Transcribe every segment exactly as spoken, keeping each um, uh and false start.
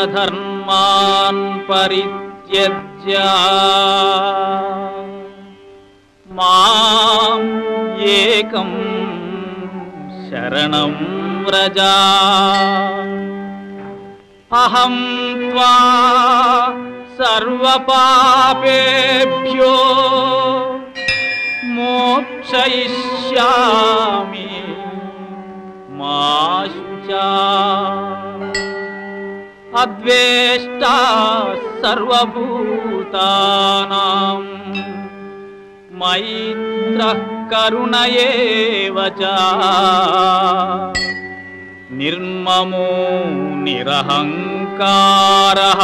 సర్వధర్మాన్ పరిత్యజ్య మాం ఏకం శరణం వ్రజ అహం త్వా సర్వపాపేభ్యో మోక్షయిష్యామి మా శుచా అద్వేష్టా సర్వభూతానాం మైత్రః కరుణ ఏవ చ నిర్మమో నిరహంకారః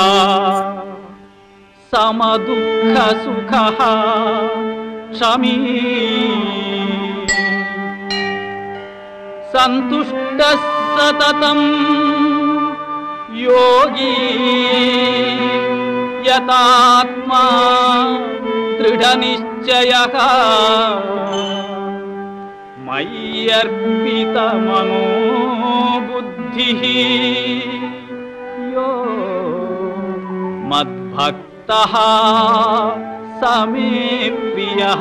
సమదుఃఖ సుఖః క్షమీ సంతుష్టః సతతం యోగీ యతాత్మా దృఢనిశ్చయః మయ్యర్పితమనో బుద్ధిః యో మద్భక్తః సమే ప్రియః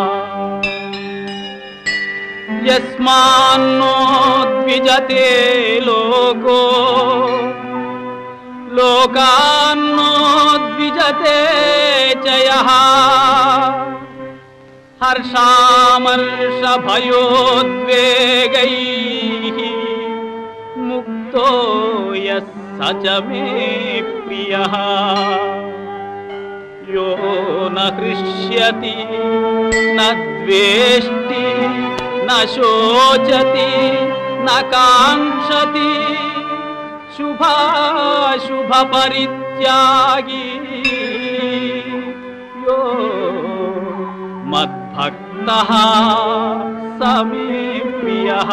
యస్మాన్నో ద్విజతే లోకో లోకాన్నో ద్విజతే చ యః హర్షామర్షభయోద్వేగైః ముక్తో యః స చ మే ప్రియః యో న హృష్యతి న ద్వేష్టి న శోచతి న కాంక్షతి శుభాశుభ పరిత్యాగి యో మద్భక్తః సమే ప్రియః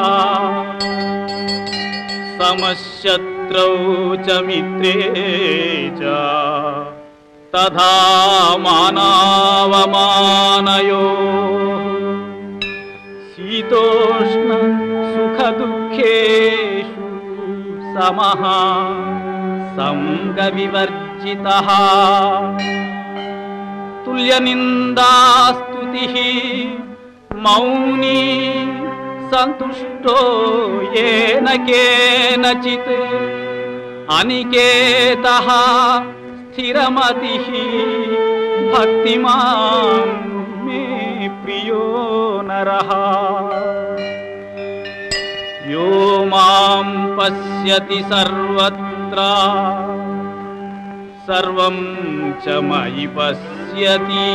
సమశత్రౌ చ మిత్రే చ తథా మానావమానయోః శీతోష్ణ సుఖ దుఃఖేషు సమః సంగ వివర్జితః తుల్యనిందాస్తుతిః మౌనీ సంతుష్టో ఏన కేనచిత్ అనికేతః స్థిరమతిః భక్తిమాన్ మే ప్రియో నరః యో మాం పశ్యతి సర్వత్ర సర్వం చ మయి పశ్యతి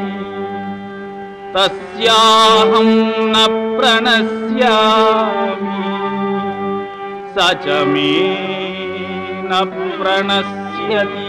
తస్యాహం న ప్రణశ్యామి స చ మే న ప్రణశ్యతి.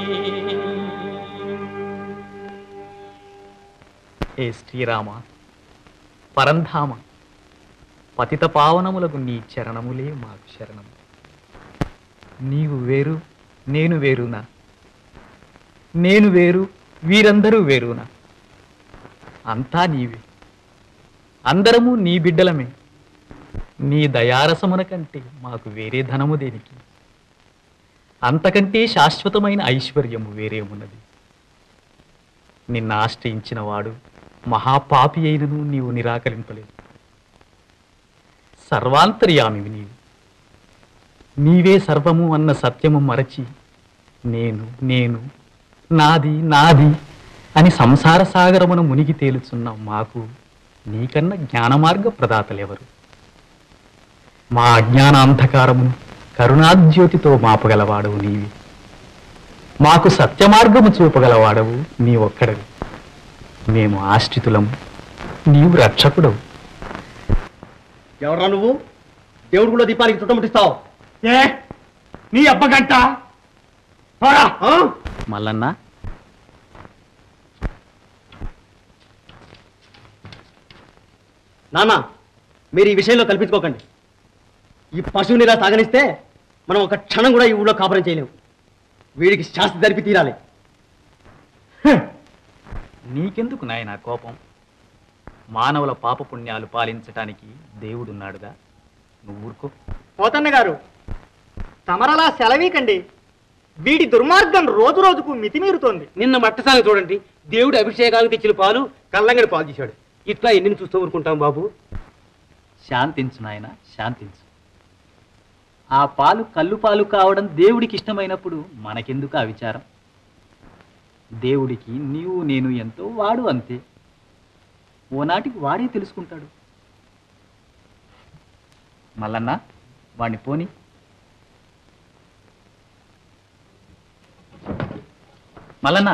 ఏ శ్రీరామ పరంధామ పతిత పావనములకు నీ చరణములే మాకు శరణము. నీవు వేరు నేను వేరునా, నేను వేరు వీరందరూ వేరునా? అంతా నీవే, అందరము నీ బిడ్డలమే. నీ దయారసమున కంటే మాకు వేరే ధనము దేనికి? అంతకంటే శాశ్వతమైన ఐశ్వర్యము వేరే ఉన్నది. నిన్ను ఆశ్రయించిన వాడు మహాపాపి అయినను నీవు నిరాకరింపలేదు. సర్వాంతర్యామివి నీవు. నీవే సర్వము అన్న సత్యము మరచి నేను నేను నాది నాది అని సంసార సాగరమును మునిగి తేలుచున్న మాకు నీకన్నా జ్ఞానమార్గ ప్రదాతలెవరు? మా అజ్ఞానాంధకారమును కరుణాజ్యోతితో మాపగలవాడవు నీవి. మాకు సత్యమార్గము చూపగలవాడవు నీ ఒక్కడవి. మేము ఆశ్రితులము, నీవు రక్షకుడవు. ఎవరా నువ్వు? దేవుడు కూడా దీపానికి చుట్టముట్టిస్తావు ఏ? నీ అబ్బగంట మల్లన్న. నాన్న, మీరు ఈ విషయంలో కల్పించుకోకండి. ఈ పశువుని ఇలా సాగనిస్తే మనం ఒక క్షణం కూడా ఈ ఊళ్ళో కాపురం చేయలేము. వీడికి శాస్తి జరిపి తీరాలి. నీకెందుకు నాయనా కోపం? మానవుల పాపపుణ్యాలు పాలించటానికి దేవుడున్నాడుగా, నువ్వు ఊరుకో. పోతన్న గారు, తమరలా సెలవీకండి. వీడి దుర్మార్గం రోజు రోజుకు మితిమీరుతోంది. నిన్న మట్టసారి చూడండి, దేవుడి అభిషేకానికి తెచ్చిన పాలు కళ్ళంగడి పాలు చేశాడు. ఇట్లా ఎన్ని చూస్తూ ఊరుకుంటాం బాబు? శాంతించు నాయన, శాంతించు. ఆ పాలు కళ్ళు పాలు కావడం దేవుడికి ఇష్టమైనప్పుడు మనకెందుకు ఆ విచారం? దేవుడికి నీవు నేను ఎంతో, వాడు అంతే. ఓనాటికి వాడే తెలుసుకుంటాడు. మల్లన్న, వాణ్ణి పోని. మల్లన్న,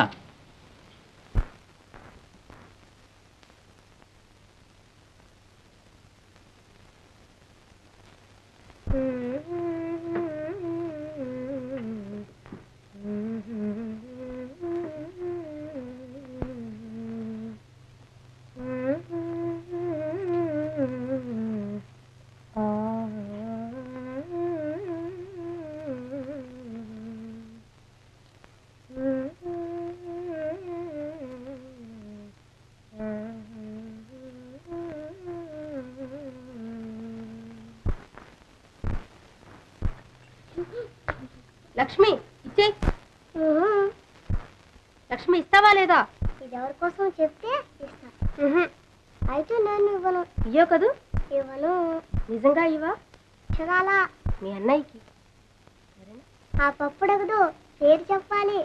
లక్ష్మి ఇచ్చే. లక్ష్మి ఇస్తావా లేదా? ఇది ఎవరి కోసం చెప్తే ఇస్తా. అయితే నేను ఇవ్వను. ఇయ్యో కదూ? ఇవ్వను. నిజంగా ఇవ్వా? చాలా మీ అన్నయ్యకి. ఆ పప్పుడగదు, పేరు చెప్పాలి.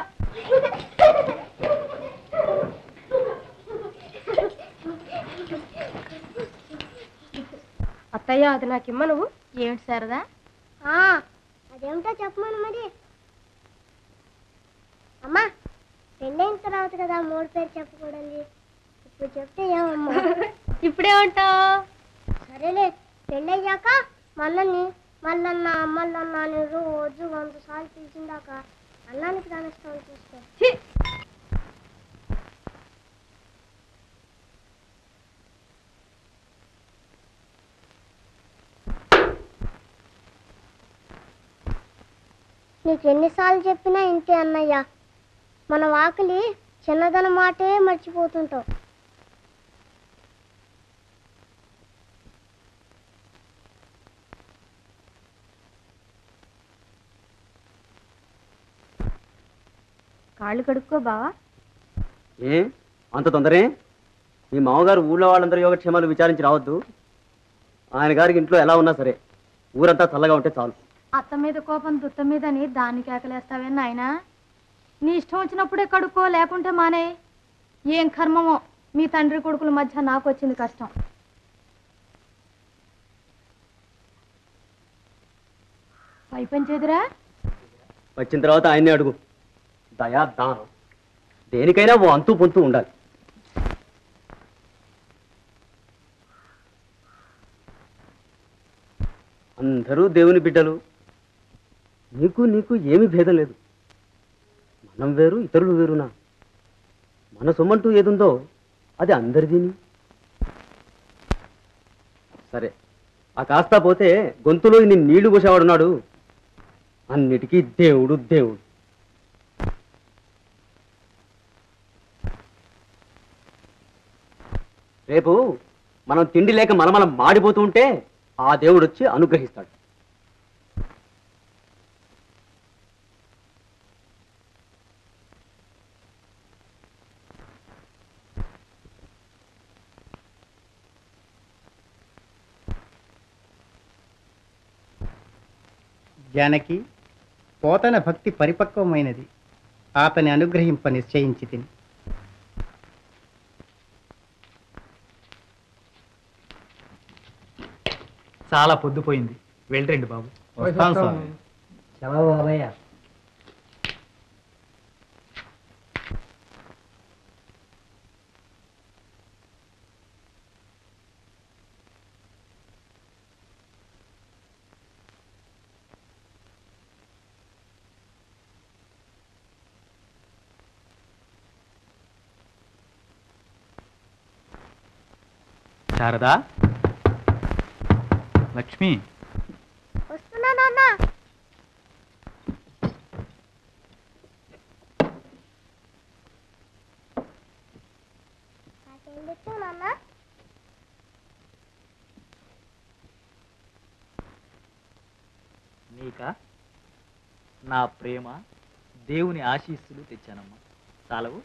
అత్తయ్య, అది నాకు ఇమ్మ. నువ్వు ఏమిటి సరదా? అదేమిటో చెప్పమను మరి. అమ్మా, పెళ్ళైన తర్వాత కదా మూడు పేరు చెప్పకూడదు. ఇప్పుడు చెప్తే ఏమమ్మా? ఇప్పుడేమంటావు? సరేలే, పెళ్ళయ్యాక మళ్ళీ మల్లన్న మల్లన్న అని రోజు వంద సార్లు పిలిచిందాక అన్నానికి దానిస్తాను చూసుకో. నీకు ఎన్నిసార్లు చెప్పినా ఇంతే అన్నయ్య. మన వాకిలి చిన్నదన మాటే మర్చిపోతుంటావు. కాళ్ళు కడుక్కో బావా. ఏ అంత తొందరే? మీ మామగారు ఊళ్ళో వాళ్ళందరూ యోగక్షేమాలు విచారించి రావద్దు. ఆయన గారికి ఇంట్లో ఎలా ఉన్నా సరే ఊరంతా చల్లగా ఉంటే చాలు. అత్త మీద కోపం దుత్త మీదని దాన్ని కేకలేస్తావే నాయనా? నీ ఇష్టం వచ్చినప్పుడే కడుక్కో, లేకుంటే మానే. ఏం కర్మమో మీ తండ్రి కొడుకుల మధ్య నాకు వచ్చింది కష్టం. పై పంచేదిరా? వచ్చిన తర్వాత ఆయన్నే అడుగు. దయా దానం దేనికైనా ఓ అంతు పొంతు ఉండాలి. అందరూ దేవుని బిడ్డలు. నీకు నీకు ఏమీ భేదం లేదు. మనం వేరు, ఇతరులు వేరునా? మన సొమ్మంటూ ఏదుందో అది అందరిదీని. సరే, ఆ కాస్తా పోతే గొంతులో ఇన్ని నీళ్లు పోసేవాడున్నాడు. అన్నిటికీ దేవుడు దేవుడు. రేపు మనం తిండి లేక మనమలం మాడిపోతూ ఉంటే ఆ దేవుడు వచ్చి అనుగ్రహిస్తాడు. జానకి, పోతన భక్తి పరిపక్వమైనది. అతని అనుగ్రహింప నిశ్చయించి తిని. చాలా పొద్దుపోయింది, వెళ్ళండి బాబు. వస్తాను స్వామి. చలవ బాబయ్య. శారదా, లక్ష్మి, వస్తున్నా నాన్న. నాకేం తెచ్చావు నాన్న? నీకా? నా ప్రేమ దేవుని ఆశీస్సులు తెచ్చానమ్మా. చాలవు?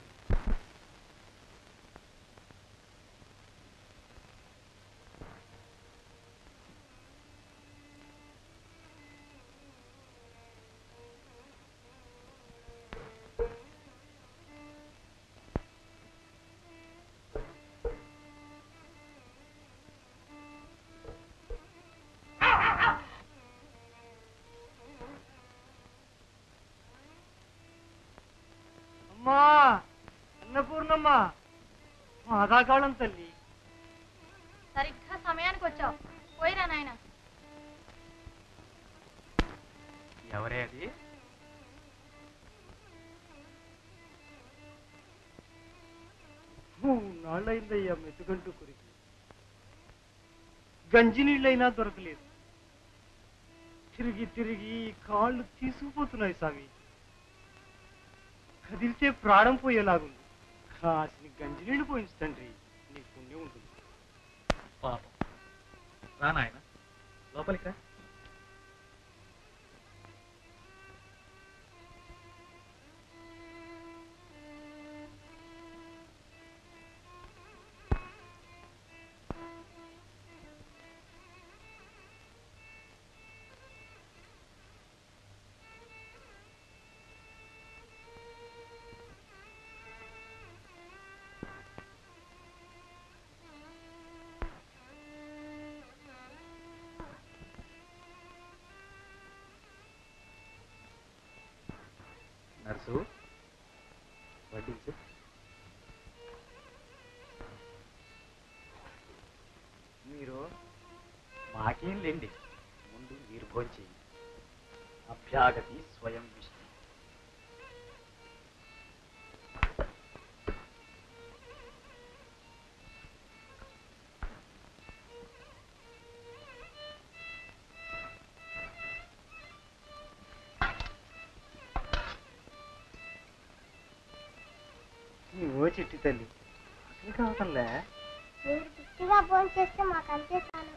అమ్మా అన్నపూర్ణమ్మ మాదాకాలం తల్లి. సరిగ్గా సమయానికి వచ్చావు. పోయిరా నాయన. ఎవరే అది? నాళ్ళైందయ్యా మెతుకంటూ కురికి. గంజి నీళ్ళైనా దొరకలేదు. తిరిగి తిరిగి కాళ్ళు తీసుకుపోతున్నాయి సామి. కదిలితే ప్రాణం పోయేలాగుంది. కాసిన గంజి నీళ్ళు పోయించండి, నీ పుణ్యం ఉంటుంది. పాపం. రా నాయన, లోపలికి రా. నర్సు, వడ్డించు. మీరు మాకేం లేండి, ముందు మీరు భోంచేయండి. అభ్యాగతి స్వయం విష్ణు. ఓ చిట్టి తల్లి, అసలు కావటంలే. మీరు తృప్తిగా భోజనం చేస్తే మాకు అంతే చాలు.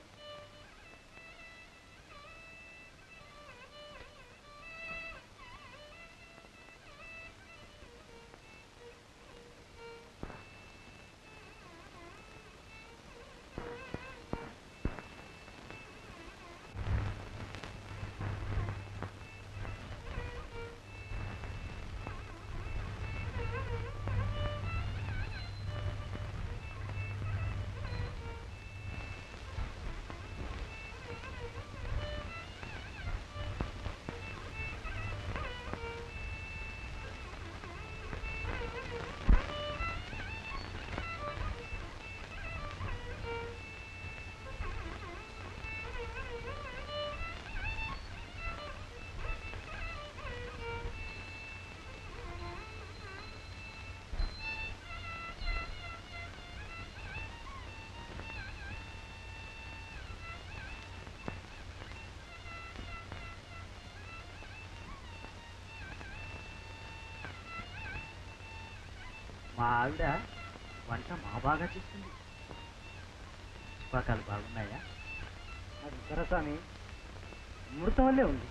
మా ఆవిడ వంట మా బాగా చేస్తుంది. పాకాలు బాగున్నాయా? అది సరసాని అమృతం వల్లే ఉంది.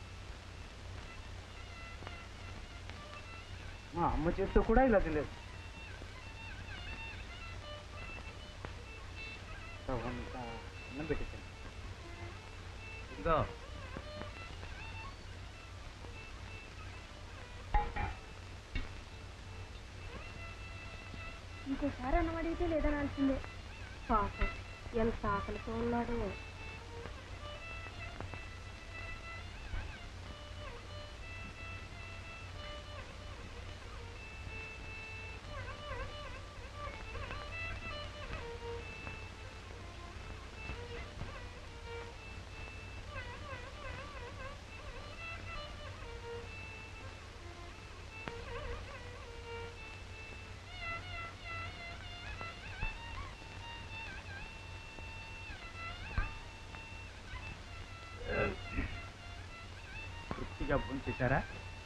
మా అమ్మ చేతితో కూడా ఇలా తెలియదు. అన్నం పెట్టేసాను. ఇదిగో ఇంకోసారి అన్నం అడిగితే లేదనాల్సిందే. పాపం ఎంత ఆకలితో ఉన్నాడు. తృప్తిగా భోజనం చేశారా?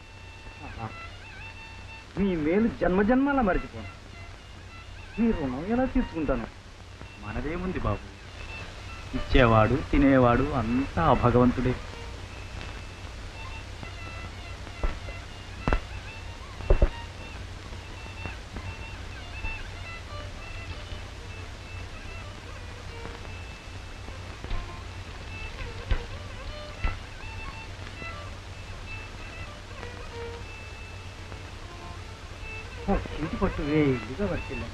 మీ మేలు జన్మజన్మలా మర్చిపోను. మీ రుణం ఎలా తీర్చుకుంటాను? మనదేముంది బాబు, ఇచ్చేవాడు తినేవాడు అంతా ఆ భగవంతుడే. పొట్టు వేయిగా వర్తిల్లండి.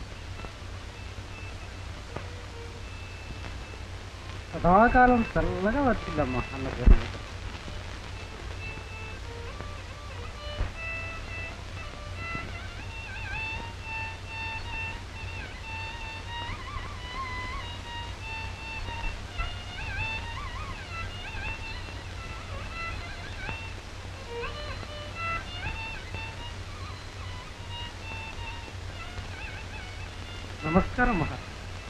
సదాకాలం చల్లగా వర్తిల్లమ్మా అన్నగారు. నమస్కారం మహా.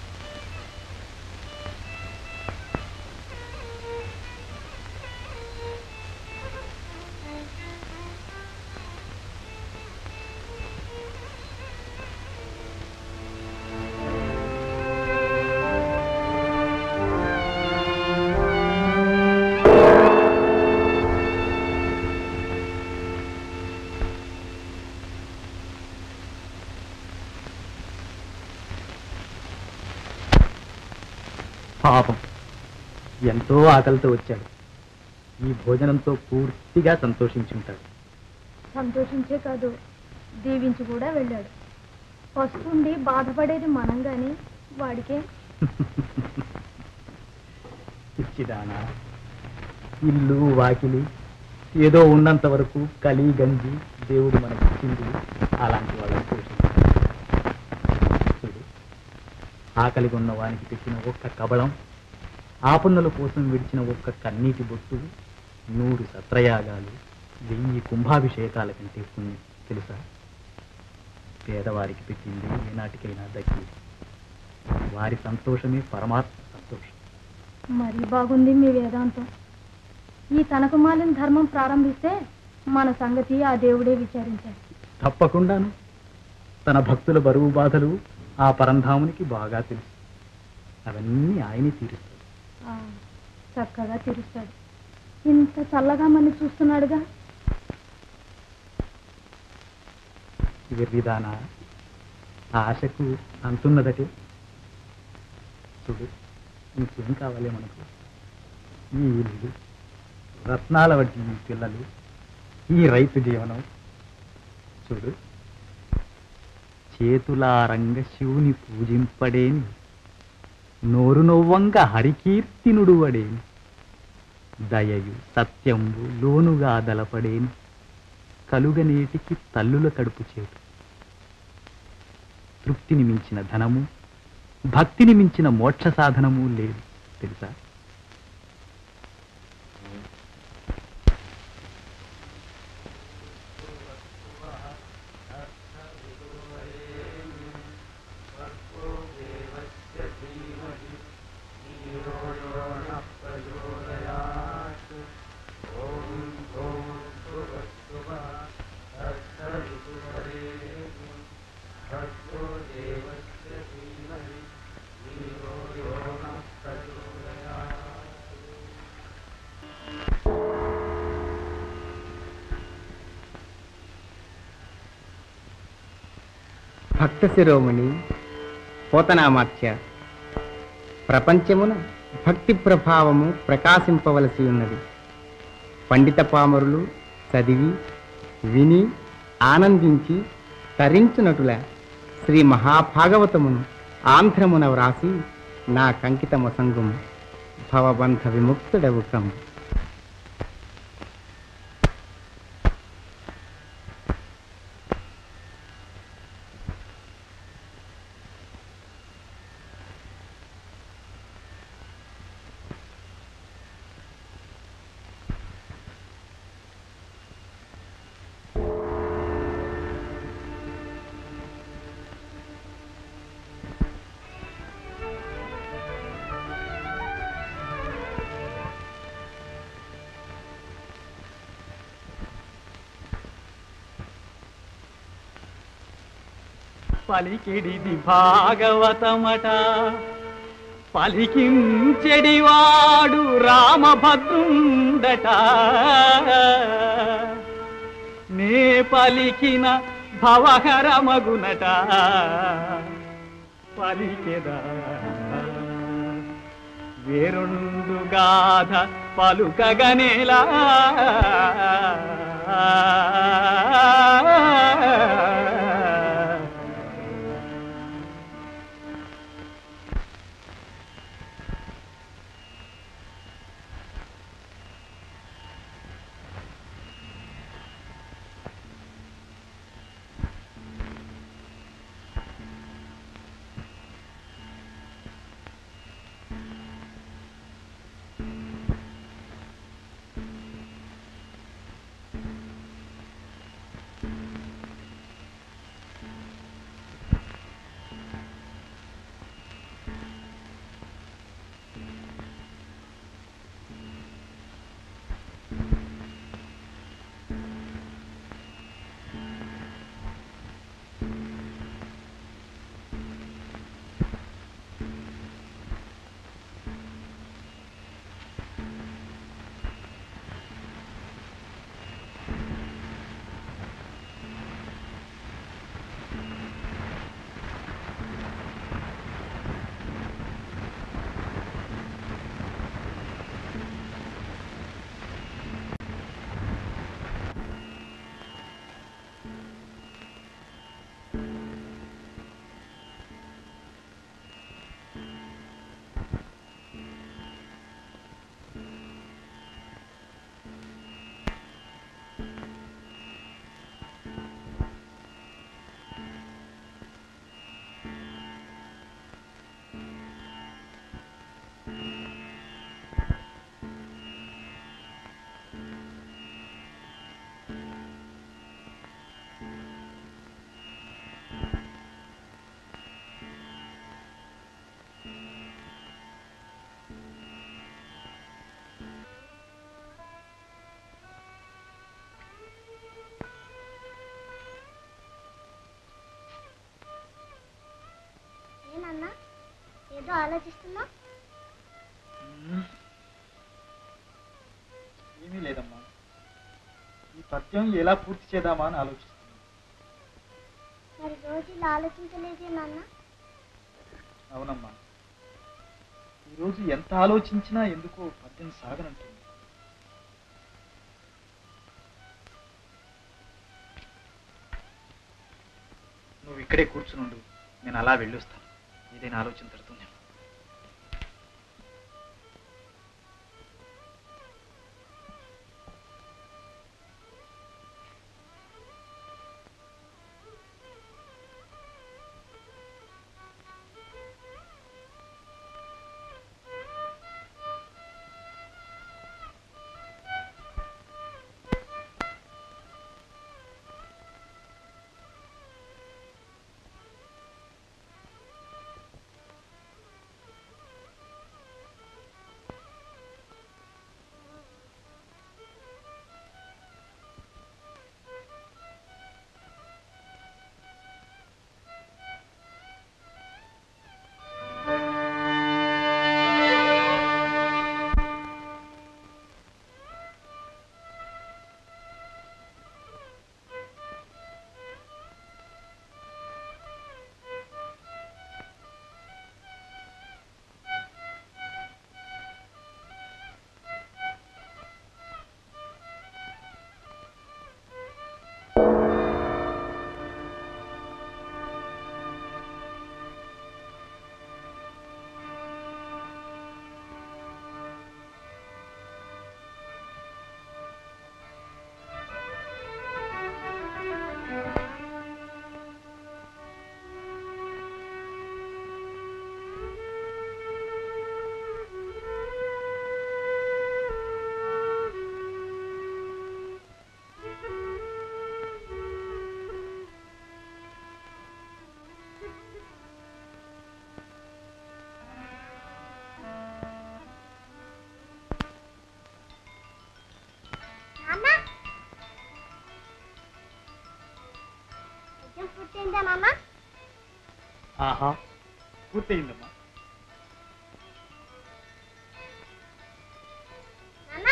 పాపం ఎంతో ఆకలితో వచ్చాడు. ఈ భోజనంతో పూర్తిగా సంతోషించుంటాడు. సంతోషించే కాదు, దీవించి కూడా వెళ్ళాడు. వస్తుండి బాధపడేది మనం గాని వాడికే. పిచ్చిదానా, ఇల్లు వాకిలి ఏదో ఉన్నంత వరకు కలి గంజి దేవుడు మనకిచ్చింది. అలాంటి వాళ్ళని పోషించాడు. చూడు, ఆకలిగా ఉన్న వానికి పెట్టిన ఒక్క కబళం, ఆపన్నుల కోసం విడిచిన ఒక్క కన్నీటి బొట్టు, నూరు సత్రయాగాలు, వెయ్యి కుంభాభిషేకాల కంటే పుణ్యం తెలుసా? పేదవారికి పెట్టింది ఏనాటికైనా దక్కి. వారి సంతోషమే పరమాత్మ సంతోషం. మరీ బాగుంది మీ వేదాంతం. ఈ తనకుమాలిన ధర్మం ప్రారంభిస్తే మన సంగతి ఆ దేవుడే విచారించాడు. తప్పకుండాను. తన భక్తుల బరువు బాధలు ఆ పరంధామునికి బాగా తెలుసు. అవన్నీ ఆయనే తీరుస్తాడు. ఆ, చక్కగా తీరుస్తాడు. ఇంత చల్లగా మన చూస్తున్నాడుగా. విధాన ఆశకు అంతున్నదటే. చూడు, ఇంకేం కావాలి మనకు? ఈ ఇల్లు, రత్నాల వంటి ఈ పిల్లలు, ఈ రైతు జీవనం. చూడు, చేతులారంగ శివుని పూజింపడేని, నోరు నొవ్వంగ హరికీర్తినుడు వడేని, దయయు సత్యంబు లోనుగా దలపడేని, కలుగనేటికి తల్లుల కడుపు చేటు. తృప్తిని మించిన ధనము, భక్తిని మించిన మోక్ష సాధనము లేదు తెలుసా? భక్త శిరోమణి పోతనామాత్య, ప్రపంచమున భక్తి ప్రభావము ప్రకాశింపవలసి ఉన్నది. పండిత పామరులు చదివి విని ఆనందించి తరించునటుల శ్రీ మహాభాగవతమును ఆంధ్రమున వ్రాసి నా కంకితమొసంగుము. భవబంధ విముక్తుడవు కమ్ము. పలికిడిది భాగవతమట, పలికించెడివాడు రామభద్రుండట. నే పలికిన భవహరమగునట, పలికెదా వేరొందు గాథ పలుకగనేలా. ఆలోచిస్తున్నావు? ఏమీ లేదమ్మా, ఈ పద్యం ఎలా పూర్తి చేద్దామా అని ఆలోచిస్తున్నాను. మరి రోజు ఇలా ఆలోచించలేదే నాన్న? అవునమ్మా, ఈరోజు ఎంత ఆలోచించినా ఎందుకో పద్యం సాగనంటుంది. నువ్వు ఇక్కడే కూర్చునుండు, నేను అలా వెళ్ళొస్తాను. ఏదైనా ఆలోచన తడుతుంది. పూర్తయిందా నాన్న? ఆహా, పూర్తయిందమ్మా. నాన్న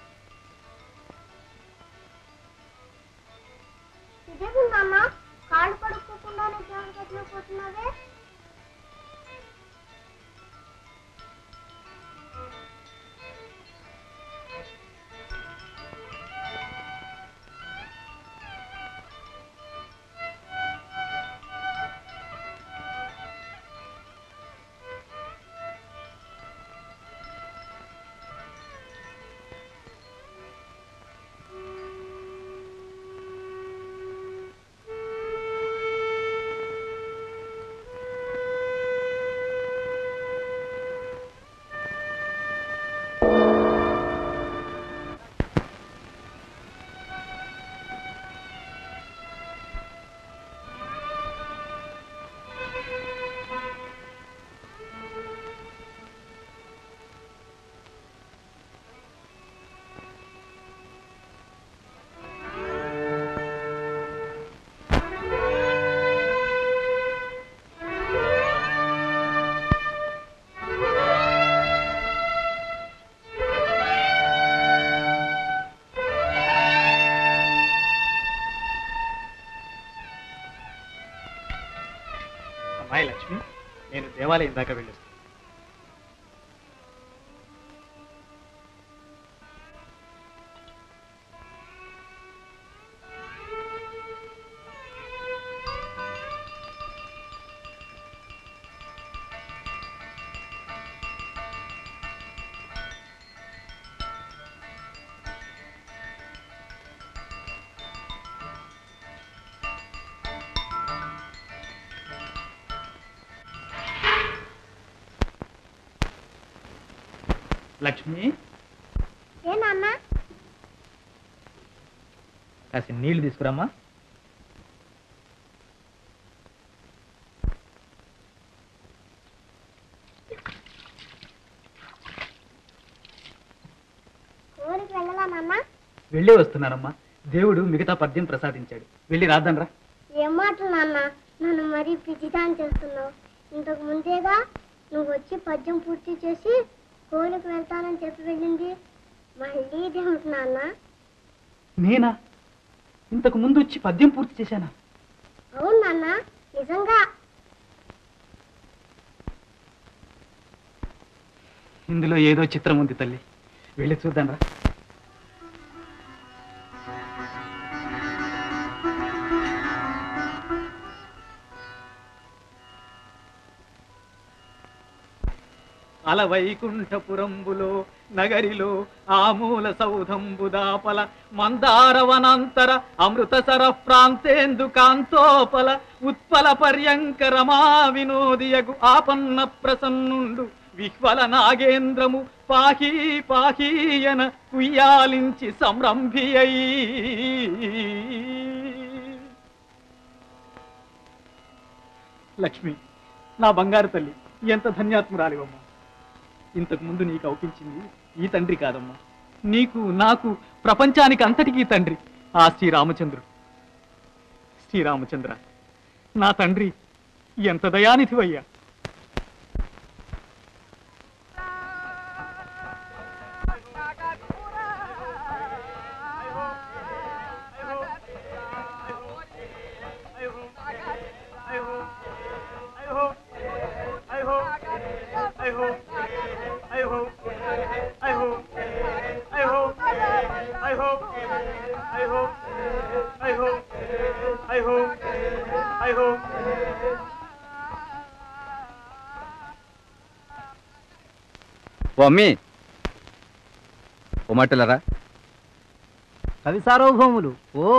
ఇదేమి నాన్న, కాళ్ళు కడుక్కోకుండానే దేవుడి గదిలో పోతున్నావే? అమ్మాయి లక్ష్మి, నేను దేవాలయం దాకా వెళ్ళొస్తాను. లక్ష్మి, ఏ నాన్న? కాసి నీళ్లు తీసుకురామ్మా. ఊరికి వెళ్ళలా నాన్న? వెళ్ళి వస్తున్నానమ్మా. దేవుడు మిగతా పద్యం ప్రసాదించాడు. వెళ్ళి రాద్దాం రా. ఏం మాటలు నాన్న, నన్ను మరీ పిచ్చిదాన్ని చేస్తున్నావు. ఇంతకు ముందేగా నువ్వు వచ్చి పద్యం పూర్తి చేసి కోయిలకు వెళ్తానని చెప్పి వెళ్ళింది మళ్ళీ ఇదేమిటి నాన్న? నేనా ఇంతకు ముందు వచ్చి పద్యం పూర్తి చేశానా? అవును నాన్న, నిజంగా. ఇందులో ఏదో చిత్రం ఉంది తల్లి, వెళ్ళి చూద్దాం రా. అలవైకుంఠపురంబులో నగరిలో ఆమూల సౌధంబుదాపల మందారవనంతర అమృతసర ప్రాంతేందు కాంతోపల ఉత్పల పర్యంకరమా వినోదియగు ఆపన్న ప్రసన్నుండు విహ్వల నాగేంద్రము పాహీ పాహీయన కుయ్యాలించి సంరంభియై. లక్ష్మి, నా బంగారు తల్లి, ఎంత ధన్యాత్మురాలివమ్మా. ఇంతకు ముందు నీకు అవుపించింది ఈ తండ్రి కాదమ్మా, నీకు నాకు ప్రపంచానికి అంతటికీ తండ్రి ఆ శ్రీరామచంద్రుడు. శ్రీరామచంద్ర, నా తండ్రి ఎంత దయానిధివయ్యా. ఓ అమ్మి, ఓ మాటలరా. కవి సార్వభౌములు ఓ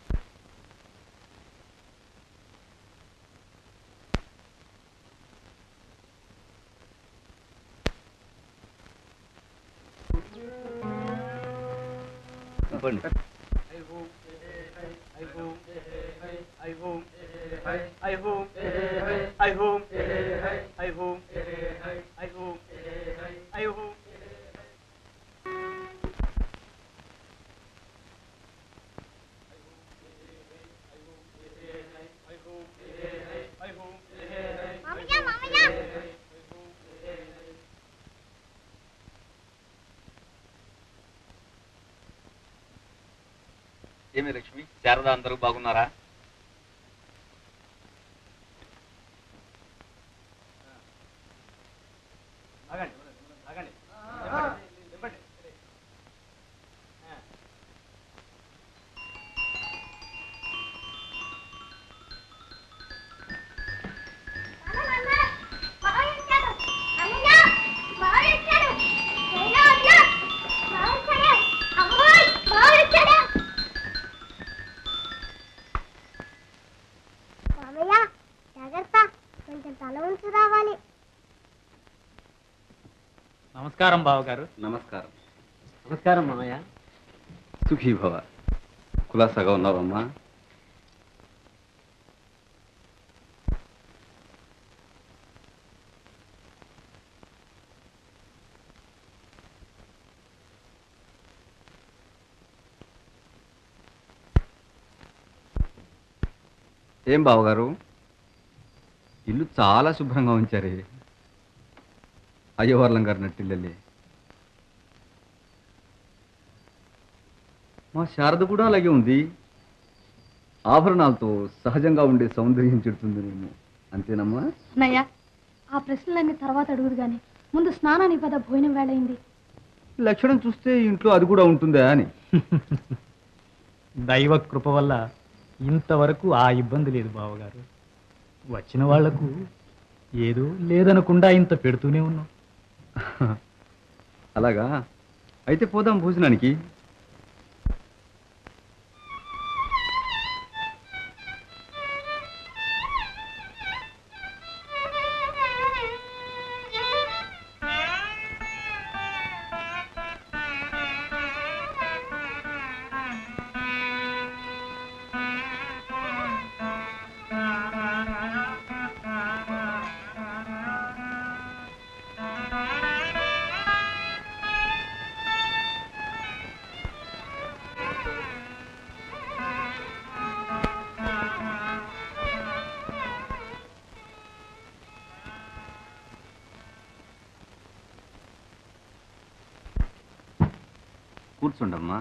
ఏమి లక్ష్మి, శారద అందరూ బాగున్నారా? నమస్కారం బావగారు. నమస్కారం. నమస్కారం మామయ్య. సుఖీ భవ. కులాసాగా ఉన్నావమ్మా? ఏం బావగారు, ఇల్లు చాలా శుభ్రంగా ఉంచారే. అయ్యవర్లం గారు నట్టిల్లే. మా శారద కూడా అలాగే ఉంది. ఆభరణాలతో సహజంగా ఉండే సౌందర్యం చెడుతుందేమో, అంతేనమ్మా? అన్నయ్య, ఆ ప్రశ్నలన్నీ తర్వాత అడుగుదు గాని ముందు స్నానానికి పద, భోజనం వేళయింది. లక్షణం చూస్తే ఇంట్లో అది కూడా ఉంటుందా అని. దైవ కృప వల్ల ఇంతవరకు ఆ ఇబ్బంది లేదు బావగారు. వచ్చిన వాళ్లకు ఏదో లేదనకుండా ఇంత పెడుతూనే ఉన్నాం. అలాగా, అయితే పోదాం భోజనానికి. కూర్చోండమ్మా.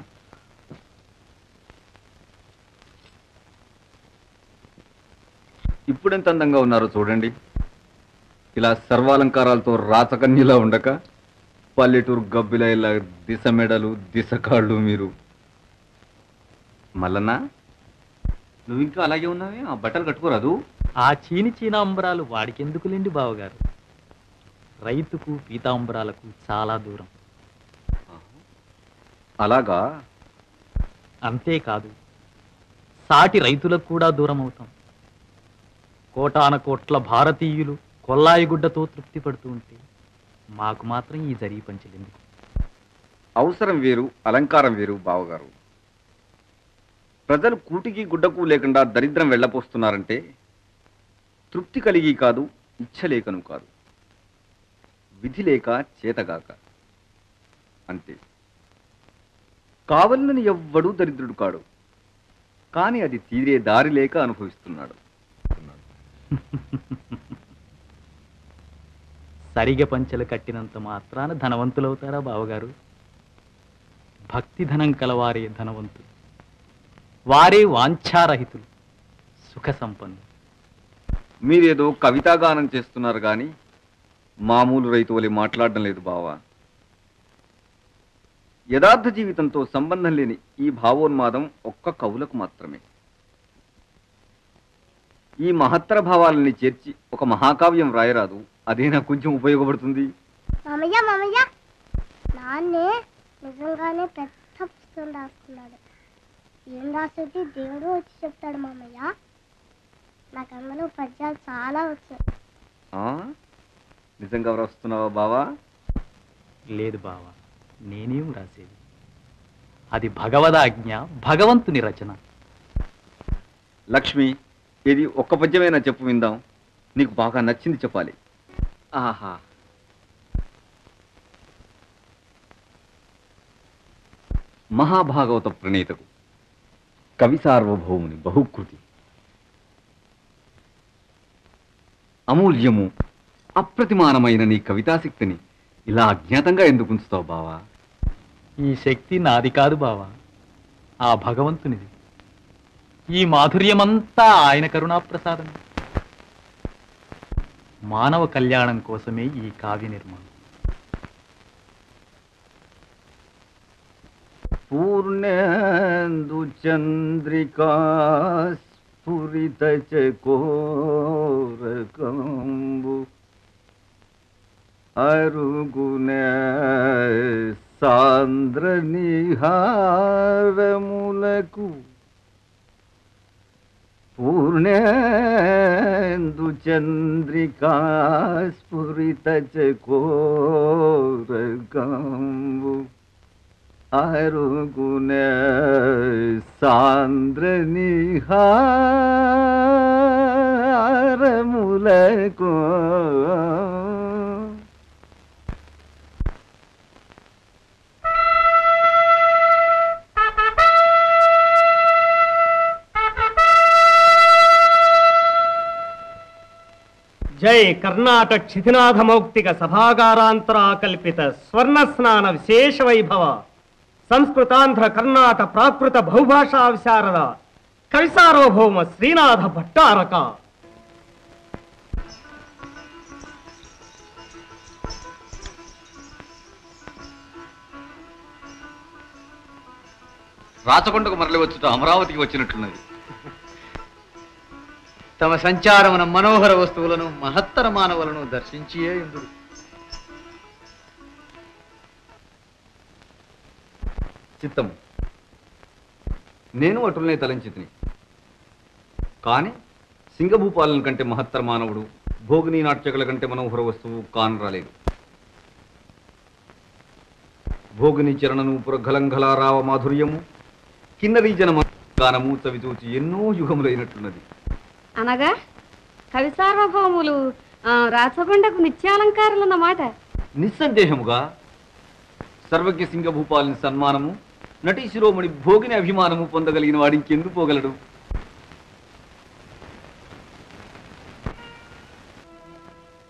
ఇప్పుడెంత అందంగా ఉన్నారో చూడండి. ఇలా సర్వాలంకారాలతో రాచకన్యలా ఉండక పల్లెటూరు గబ్బిలా ఇలా దిశ మెడలు దిశ కాళ్ళు మీరు. మల్లన్న, నువ్వు ఇంకా అలాగే ఉన్నావే? ఆ బట్టలు కట్టుకోరాదు? ఆ చీని చీనాంబరాలు వాడికెందుకులేండి బావగారు. రైతుకు పీతాంబరాలకు చాలా దూరం. అలాగా? అంతేకాదు, సాటి రైతులకు కూడా దూరం అవుతాం. కోటాన కోట్ల భారతీయులు కొల్లాయి గుడ్డతో తృప్తి పడుతూ ఉంటే మాకు మాత్రం ఈ జరీ పంచలేదు. అవసరం వేరు, అలంకారం వేరు బావగారు. ప్రజలు కూటికి గుడ్డకు లేకుండా దరిద్రం వెళ్ళపోస్తున్నారంటే తృప్తి కలిగి కాదు, ఇచ్చ లేకను కాదు, విధి లేక చేతగాక అంతే. కావలనని ఎవ్వడూ దరిద్రుడు కాడు, కానీ అది తీరే దారి లేక అనుభవిస్తున్నాడు. సరిగ పంచెలు కట్టినంత మాత్రాన ధనవంతులవుతారా బావగారు? భక్తి ధనం కలవారే ధనవంతులు, వారే వాంఛారహితులు, సుఖ సంపన్నులు. మీరేదో కవితాగానం చేస్తున్నారు కానీ మామూలు రైతు వలె మాట్లాడడం లేదు బావా. యథార్థ జీవితంతో సంబంధం లేని ఈ భావోన్మాదం ఒక్క కవులకు మాత్రమే. ఈ మహత్తర భావాలని చేర్చి ఒక మహాకావ్యం రాయరాదు? అదే నాకు కొంచెం ఉపయోగపడుతుంది. మామయ్య మామయ్య నాన్నే నిజంగానే పెద్ద పుస్తకం రాసుకున్నాడు. ఏం రాసేది దేవుడు వచ్చి చెప్తాడు మామయ్య. నాకు అందులో పద్యాలు చాలా వచ్చాయి. నిజంగా రాస్తున్నావా బావా? లేదు బావా, నేనేం రాసేది. అది భగవదాజ్ఞ, భగవంతుని రచన. లక్ష్మి, ఇది ఒక్క పద్యమైనా చెప్పు విందాం. నీకు బాగా నచ్చింది చెప్పాలి. ఆహా, మహాభాగవత ప్రణేతకు కవి సార్వభౌముని బహుకృతి అమూల్యము అప్రతిమానమైన నీ కవితాశక్తిని ఇలా అజ్ఞాతంగా ఎందుకు ఉంచుతావు బావా? ఈ శక్తి నాది కాదు బావా, ఆ భగవంతునిది. ఈ మాధుర్యమంతా ఆయన కరుణాప్రసాదం. మానవ కళ్యాణం కోసమే ఈ కావ్య నిర్మాణం. పూర్ణేందు చంద్రికా స్ఫురిత చకోరకంబు అరుగునే సాంద్ర నిహారములకు పూర్ణేందు చంద్రికా స్ఫురిత చకోరకంబు అరుగునే సాంద్ర నిహారములకు జై కర్ణాటక క్షితినాథ మౌక్తిక సభాగారాంతరాకల్పిత స్వర్ణ స్నాన విశేష వైభవ సంస్కృతాంధ్ర కర్ణాట ప్రాకృత బహుభాషా విశారద కవి సార్వభౌమ శ్రీనాథ భట్టారక. రాచకొండకు మరలి వచ్చుట అమరావతికి వచ్చినట్లున్నది. తమ సంచారమున మనోహర వస్తువులను మహత్తర మానవులను దర్శించియే ఇందుడు. చిత్తము, నేను అటులనే తలంచితిని. కానీ సింగభూపాలన కంటే మహత్తర మానవుడు, భోగిని నాట్యకుల కంటే మనోహర వస్తువు కాను రాలేదు. భోగిని చరణను పురఘలంఘలారావ మాధుర్యము, కిన్నరీ జన గానము చవిచూచి ఎన్నో యుగములైనట్లున్నది. అనగా కవి సార్వభౌములు రాచకొండకు నిత్యాలంకారులన్నమాట. నిస్సందేహముగా సర్వజ్ఞ సింగభూపాలని సన్మానము, నటీ శిరోమణి భోగిని అభిమానము పొందగలిగిన వాడు ఇంకెందుకు పోగలడు?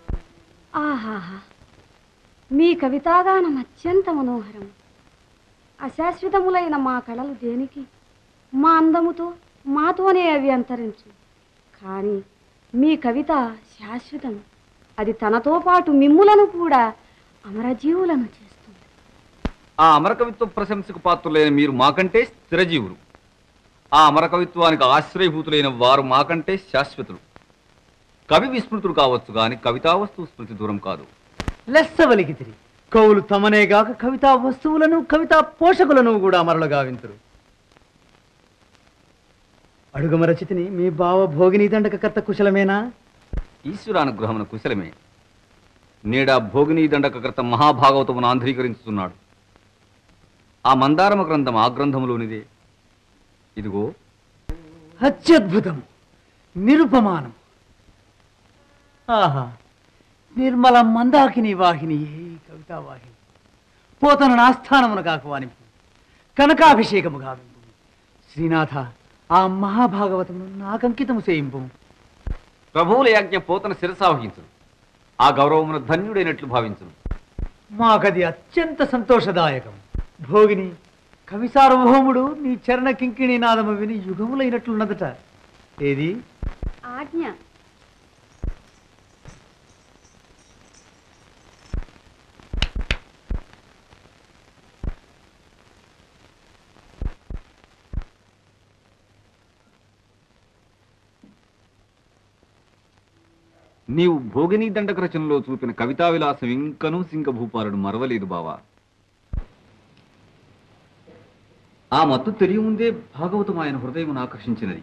ఆహాహా, మీ కవితాగానం అత్యంత మనోహరం. అశాశ్వతములైన మా కళలు దేనికి? మా అందముతో మాతోనే అవి అంతరించు. కానీ మీ కవిత శాశ్వతం. అది తనతో పాటు మిమ్ములను కూడా అమరజీవులను చేస్తుంది. ఆ అమరకవిత్వ ప్రశంసకు పాత్రులైన మీరు మాకంటే స్థిరజీవులు. ఆ అమరకవిత్వానికి ఆశ్రయభూతులైన వారు మాకంటే శాశ్వతులు. కవి విస్మృతుడు కావచ్చు కానీ కవితా వస్తువు స్మృతి దూరం కాదు. లెస్సవలికితిరి కవులు తమనేగాక కవితా వస్తువులను కవితా పోషకులను కూడా అమరులు గావింతురు. అడుగమ రచితిని మీ బావ భోగిని దండకకర్త కుశలమేనా? ఈశ్వరానుగ్రహమున కుశలమే. నేడా భోగిని దండకకర్త మహాభాగవతమును ఆంధ్రీకరించుతున్నాడు. ఆ మందారమ గ్రంథం ఆ గ్రంథములోనిదే. ఇదిగో అత్యద్భుతం, నిరుపమానం. ఆహా, నిర్మల మందాకిని వాహిని కవితా వాహిని. పోతన నాస్థానమున కాకువానింపు, కనకాభిషేకము గావింపు. శ్రీనాథ, ఆ మహాభాగవతమును నాకంకితము చేయింపు. ప్రభువుల యాజ్ఞ పోతన శిరసావహించును. ఆ గౌరవమును ధన్యుడైనట్లు భావించును. మాకది అత్యంత సంతోషదాయకం. భోగిని, కవి సార్వభౌముడు నీ చరణ కింకిణి నాదము విని యుగములైనట్లున్నదట. ఏది? ఆజ్ఞ. నీవు భోగిని దండక రచనలో చూపిన కవితా విలాసం ఇంకనూ సింగభూపాలుడు మరవలేదు బావా. ఆ మత్తు తెలియముందే భాగవతం ఆయన హృదయమును ఆకర్షించినది.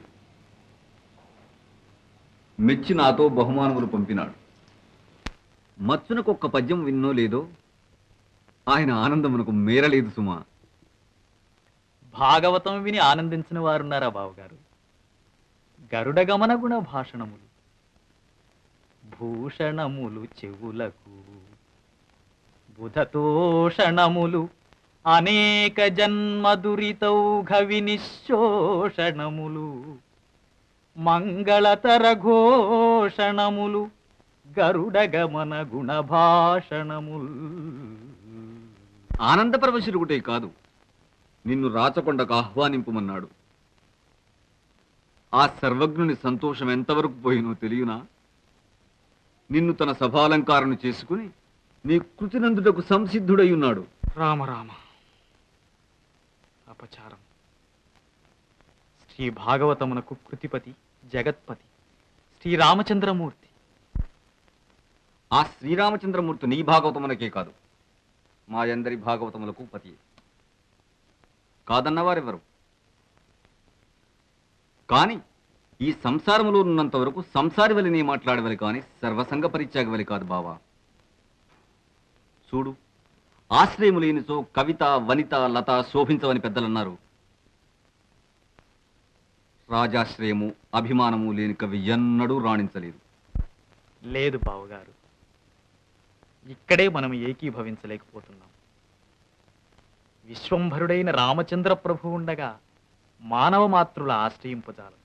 మెచ్చి నాతో బహుమానములు పంపినాడు. మచ్చునకొక్క పద్యం విన్నో లేదో ఆయన ఆనందమునకు మేరలేదు సుమా. భాగవతం విని ఆనందించిన వారున్నారా బావగారు? గరుడ గమన గుణ భాషణములు, భూషణములు చెవులకు, బుధతోషణములు, అనేక జన్మ దురితౌఘ వినిశోషణములు, మంగళతర ఘోషణములు, గరుడ గమన గుణ భాషణములు. ఆనందపరవశుడుగుటే కాదు, నిన్ను రాచకొండకు ఆహ్వానింపుమన్నాడు. ఆ సర్వజ్ఞుని సంతోషం ఎంతవరకు పోయినో తెలియనా? నిన్ను తన సభాలంకారను చేసుకుని నీ కృతినందుటకు సంసిద్ధుడై ఉన్నాడు. రామరామ, అపచారం. శ్రీ భాగవతమునకు కృతిపతి జగత్పతి శ్రీరామచంద్రమూర్తి. ఆ శ్రీరామచంద్రమూర్తి నీ భాగవతమునకే కాదు, మా అందరి భాగవతములకు పతి. కాదన్నవారెవరు? కానీ ఈ సంసారములో ఉన్నంత వరకు సంసారి వలినే మాట్లాడవలి కానీ సర్వసంగ పరిత్యాగవలి కాదు బావా. చూడు, ఆశ్రయము లేనిచో కవిత, వనిత, లత శోభించవని పెద్దలన్నారు. రాజాశ్రయము, అభిమానము లేని కవి ఎన్నడూ రాణించలేదు. లేదు బావగారు, ఇక్కడే మనం ఏకీభవించలేకపోతున్నాం. విశ్వంభరుడైన రామచంద్ర ప్రభు ఉండగా మానవ మాతృల ఆశ్రయింపజాలం.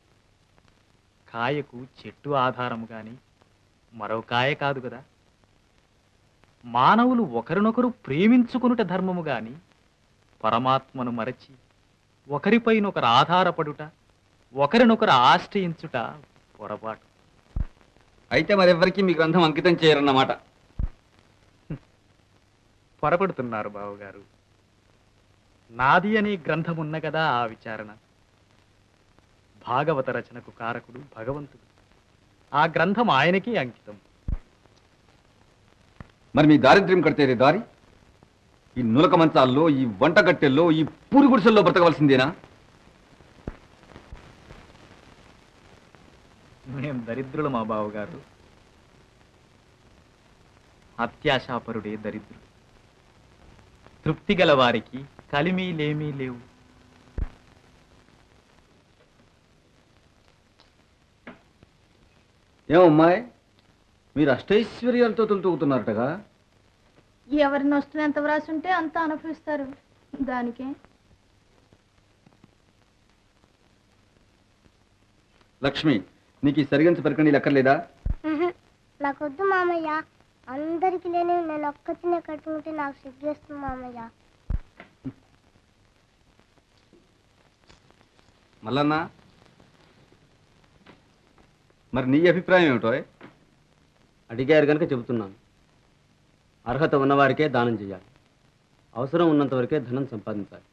కాయకు చెట్టు ఆధారము గాని మరో కాయ కాదు కదా. మానవులు ఒకరినొకరు ప్రేమించుకునుట ధర్మము గాని పరమాత్మను మరచి ఒకరిపైనొకరు ఆధారపడుట, ఒకరినొకరు ఆశ్రయించుట పొరపాటు. అయితే మరెవ్వరికి మీ గ్రంథం అంకితం చేయరన్నమాట. పొరపడుతున్నారు బావగారు. నాది అనే గ్రంథమున్న కదా ఆ విచారణ. భాగవత రచనకు కారకుడు భగవంతుడు. ఆ గ్రంథం ఆయనకే అంకితం. మరి మీ దారిద్ర్యం కడితేదే దారి? ఈ నులక మంచాల్లో, ఈ వంటగట్టెల్లో, ఈ పూరి గుడిసెల్లో బ్రతకవలసిందేనా? మేం దరిద్రులు మా బావగారు. అత్యాశాపరుడే దరిద్రుడు. తృప్తి గల వారికి కలిమీ లేమీ లేవు. ఏమమ్మాయి, మీరు అష్టైశ్వర్యాలతో తొలుతూగుతున్నారటగా? ఎవరి నష్టం ఎంత వ్రాసి ఉంటే అంత అనుభవిస్తారు. దానికే లక్ష్మి, నీకు ఈ సరిగంచ పరికణి లెక్కర్లేదా? నాకొద్దు మామయ్య. అందరికి లేని నేను ఒక్కతినే కట్టుకుంటే నాకు సిగ్గేస్తుంది మామయ్య. మల్లన్న, మరి నీ అభిప్రాయం ఏమిటో? అడిగారు కనుక చెబుతున్నాను. అర్హత ఉన్నవారికే దానం చేయాలి. అవసరం ఉన్నంత వరకే ధనం సంపాదించాలి.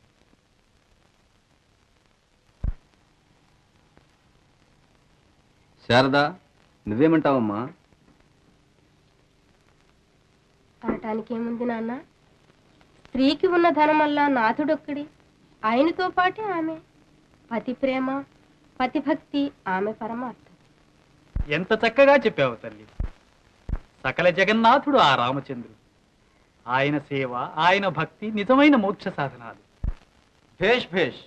శారదా, నువ్వేమంటావమ్మా? అనటానికి ఏముంది నాన్న? స్త్రీకి ఉన్న ధనమల్లా నాథుడొక్కడి, ఆయనతో పాటే ఆమె. పతి ప్రేమ, పతిభక్తి ఆమె పరమార్థం. ఎంత చక్కగా చెప్పావు తల్లి. సకల జగన్నాథుడు ఆ రామచంద్రుడు. ఆయన సేవ, ఆయన భక్తి నిజమైన మోక్ష సాధనాలు. భేష్ భేష్,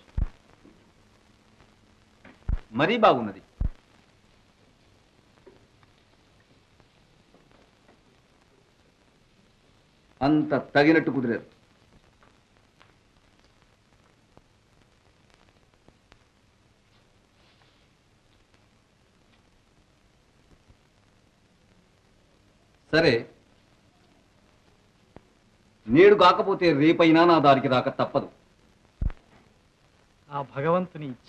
మరీ బాగున్నది. అంత తగినట్టు కుదిరారు. సరే, నేడు కాకపోతే రేపైనా నా దారికి రాక తప్పదు. ఆ భగవంతుని ఇచ్చ.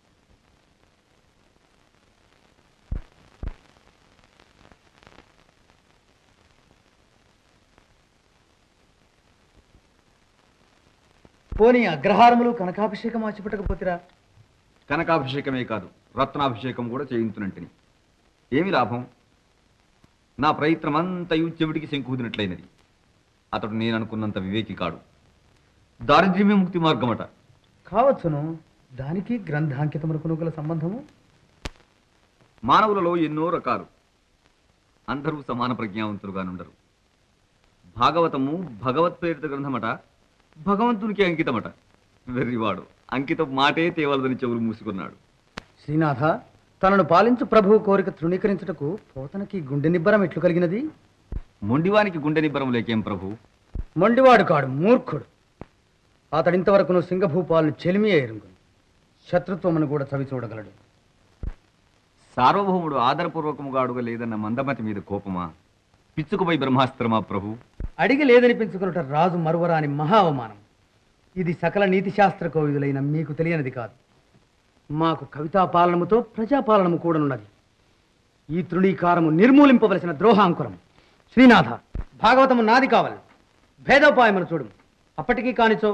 పోనీ అగ్రహారములు కనకాభిషేకం ఆచిపెట్టకపోతిరా? కనకాభిషేకమే కాదు, రత్నాభిషేకం కూడా చేయించునంటిని. ఏమి లాభం? నా ప్రయత్నం అంతయు చెవిటికి శంకుదినట్లయినది. అతడు నేను అనుకున్నంత వివేకి కాడు. దారిద్ర్యమే ముక్తి మార్గమట. కావచ్చును. దానికి గ్రంథాంకితమునకును గల సంబంధము? మానవులలో ఎన్నో రకాలు. అందరూ సమాన ప్రజ్ఞావంతులుగానుండరు. భాగవతము భగవత్ప్రేరిత గ్రంథమట, భగవంతునికి అంకితమట. వెర్రివాడు అంకితం మాటే తేవలదని చెవులు మూసుకున్నాడు. శ్రీనాథ, తనను పాలించు ప్రభువు కోరిక తృణీకరించుటకు పోతనకి గుండె నిబ్బరం ఎట్లు కలిగినది? మొండివానికి గుండె నిబ్బరం లేకేం ప్రభు? మొండివాడు కాడు, మూర్ఖుడు. అతడింతవరకును సింగభూపాలను చెలిమి ఎరుంగును. శత్రుత్వమును కూడా చవి చూడగలడు. సార్వభౌముడు ఆదరపూర్వకముగా అడుగ లేదన్న మందమతి మీద కోపమా? పిచ్చుకుపై బ్రహ్మాస్త్రమా ప్రభు? అడిగి లేదనిపించుకున్నట రాజు మరువరాని మహా అవమానం. ఇది సకల నీతి శాస్త్ర కోవిదులైన మీకు తెలియనిది కాదు. మాకు కవితా పాలనముతో ప్రజాపాలనము కూడానున్నది. ఈ తృణీకారము నిర్మూలింపవలసిన ద్రోహాంకురం. శ్రీనాథ, భాగవతము నాది కావాలి. భేదోపాయమును చూడు. అప్పటికీ కానిచో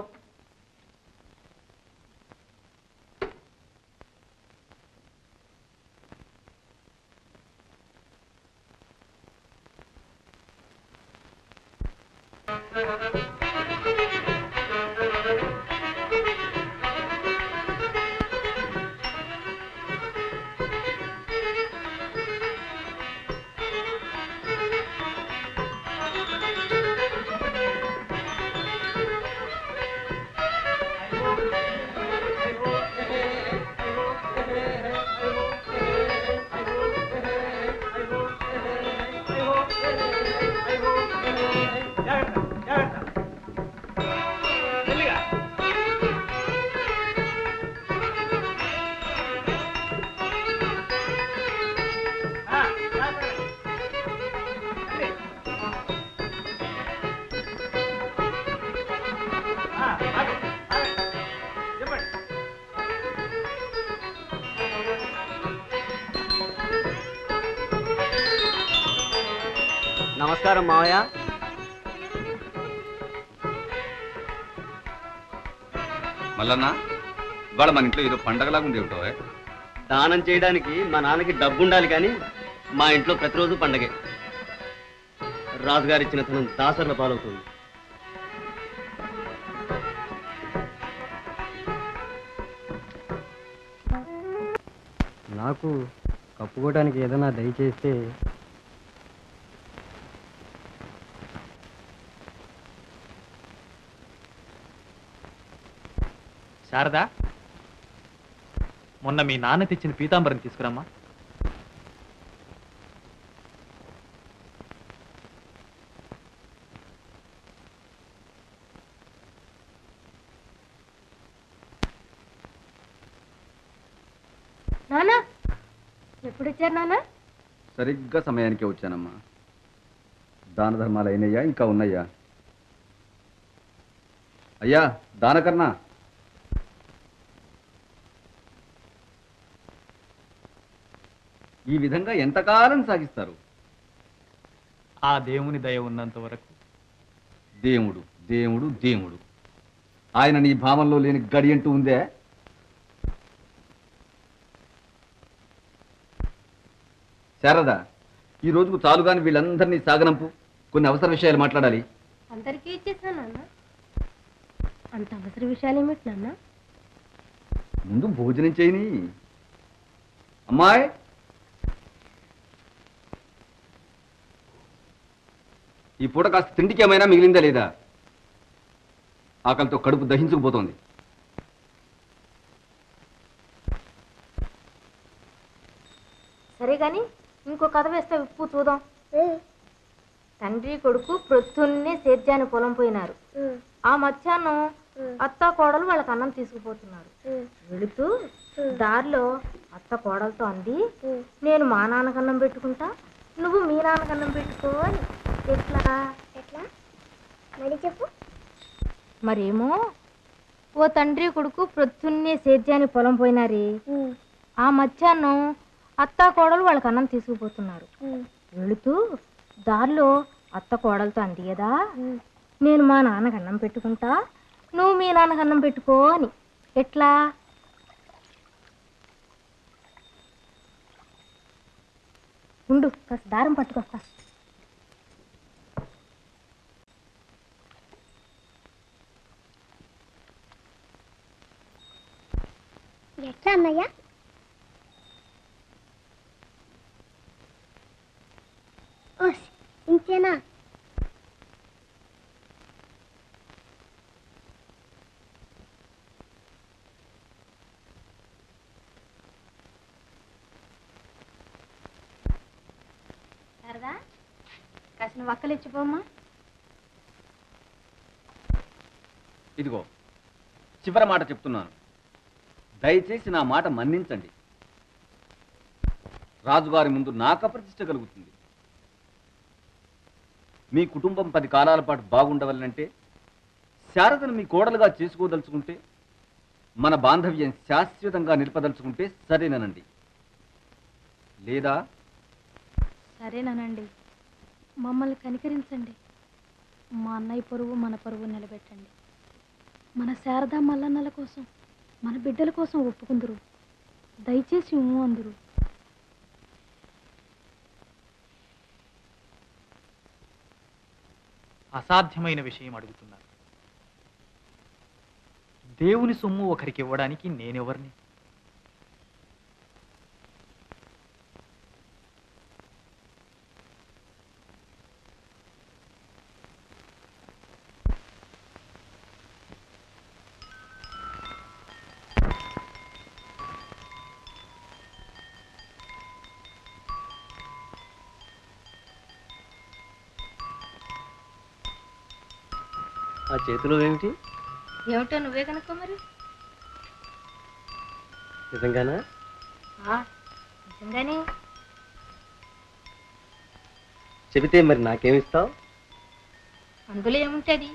నమస్కారం మావయ్య. మల్లన్న, ఇవాళ మన ఇంట్లో ఏదో పండగలాగా ఉండేవిటో. దానం చేయడానికి మా నాన్నకి డబ్బు ఉండాలి, కానీ మా ఇంట్లో ప్రతిరోజు పండగే. రాజుగారు ఇచ్చిన ధనం దాసర్ల పాలవుతుంది. నాకు కప్పుకోవడానికి ఏదైనా దయచేస్తే. శారదా, మొన్న మీ నాన్న తెచ్చిన పీతాంబరం తీసుకురమ్మా. నానా, ఎప్పుడు వచ్చారు నానా? సరిగ్గా సమయానికే వచ్చానమ్మా. దాన ధర్మాలు అయినయ్యా, ఇంకా ఉన్నాయా? అయ్యా దానకర్ణ, ఈ విధంగా ఎంతకాలం సాగిస్తారు? ఆ దేవుని దయ ఉన్నంత వరకు. దేవుడు దేవుడు దేవుడు ఆయన నీ భావంలో లేని గడి అంటూ ఉందే? శారదా, ఈ రోజుకు చాలుగాని వీళ్ళందరినీ సాగనంపు. కొన్ని అవసర విషయాలు మాట్లాడాలి. అందరికీ ఇచ్చేసాను నాన్న. అంత అవసర విషయాలు ఏమిటి నాన్న? ముందు భోజనం చేయని. అమ్మాయి, ఈ పూట కాస్త తిండికి ఏమైనా మిగిలిందా లేదా? ఆకలితో కడుపు దహించుకుపోతోంది. సరే గాని ఇంకో కథ వేస్తే విప్పు చూద్దాం. తండ్రి కొడుకు ప్రొద్దున్నే సేద్యాన్ని పొలం పోయినారు. ఆ మధ్యాహ్నం అత్త కోడలు వాళ్ళకి అన్నం తీసుకుపోతున్నారు. వెళుతూ దారిలో అత్త కోడలతో అంది, నేను మా నాన్నకు అన్నం పెట్టుకుంటా, నువ్వు మీ నాన్నకు అన్నం పెట్టుకో అని. ఎట్లా ఎట్లా మరి చెప్పు. మరేమో ఓ తండ్రి కొడుకు ప్రొద్దున్నే సేద్యాన్ని పొలం పోయినారే. ఆ మధ్యాహ్నం అత్త కోడలు వాళ్ళకి అన్నం తీసుకుపోతున్నారు. వెళుతూ దారిలో అత్త కోడలతో అంది కదా, నేను మా నాన్నకు అన్నం పెట్టుకుంటా, నువ్వు మీ నాన్నకు అన్నం పెట్టుకో అని. ఎట్లా? ఉండు, కాస్త దారం పట్టుకొస్తా. ఎట్లా అన్నయ్య? ఇంకేనా? సరదా కాసిన వక్కలు ఇచ్చిపోమ్మా. ఇదిగో చివరి మాట చెప్తున్నాను, దయచేసి నా మాట మన్నించండి. రాజుగారి ముందు నాకు అప్రతిష్ట కలుగుతుంది. మీ కుటుంబం పది కాలాల పాటు బాగుండవాలంటే, శారదను మీ కోడలుగా చేసుకోదలుచుకుంటే, మన బాంధవ్యం శాశ్వతంగా నిలపదలుచుకుంటే సరేనండి. లేదా సరేనండి, మమ్మల్ని కనికరించండి. మా అన్నయ్య పరువు మన పరువు నిలబెట్టండి. మన శారదా మల్లన్నల కోసం, మన బిడ్డల కోసం ఒప్పుకుందరు. దయచేసి ఊ అందరు. అసాధ్యమైన విషయం అడుగుతున్నారు. దేవుని సొమ్ము ఒకరికి ఇవ్వడానికి నేనెవరిని? ఆ చేతిలో ఏమిటి? ఏమిటో నువ్వే కనుక్కో మరి. నిజంగానా? నిజంగానే. చెబితే మరి నాకేమిస్తావు? అందులో ఏముంటుంది?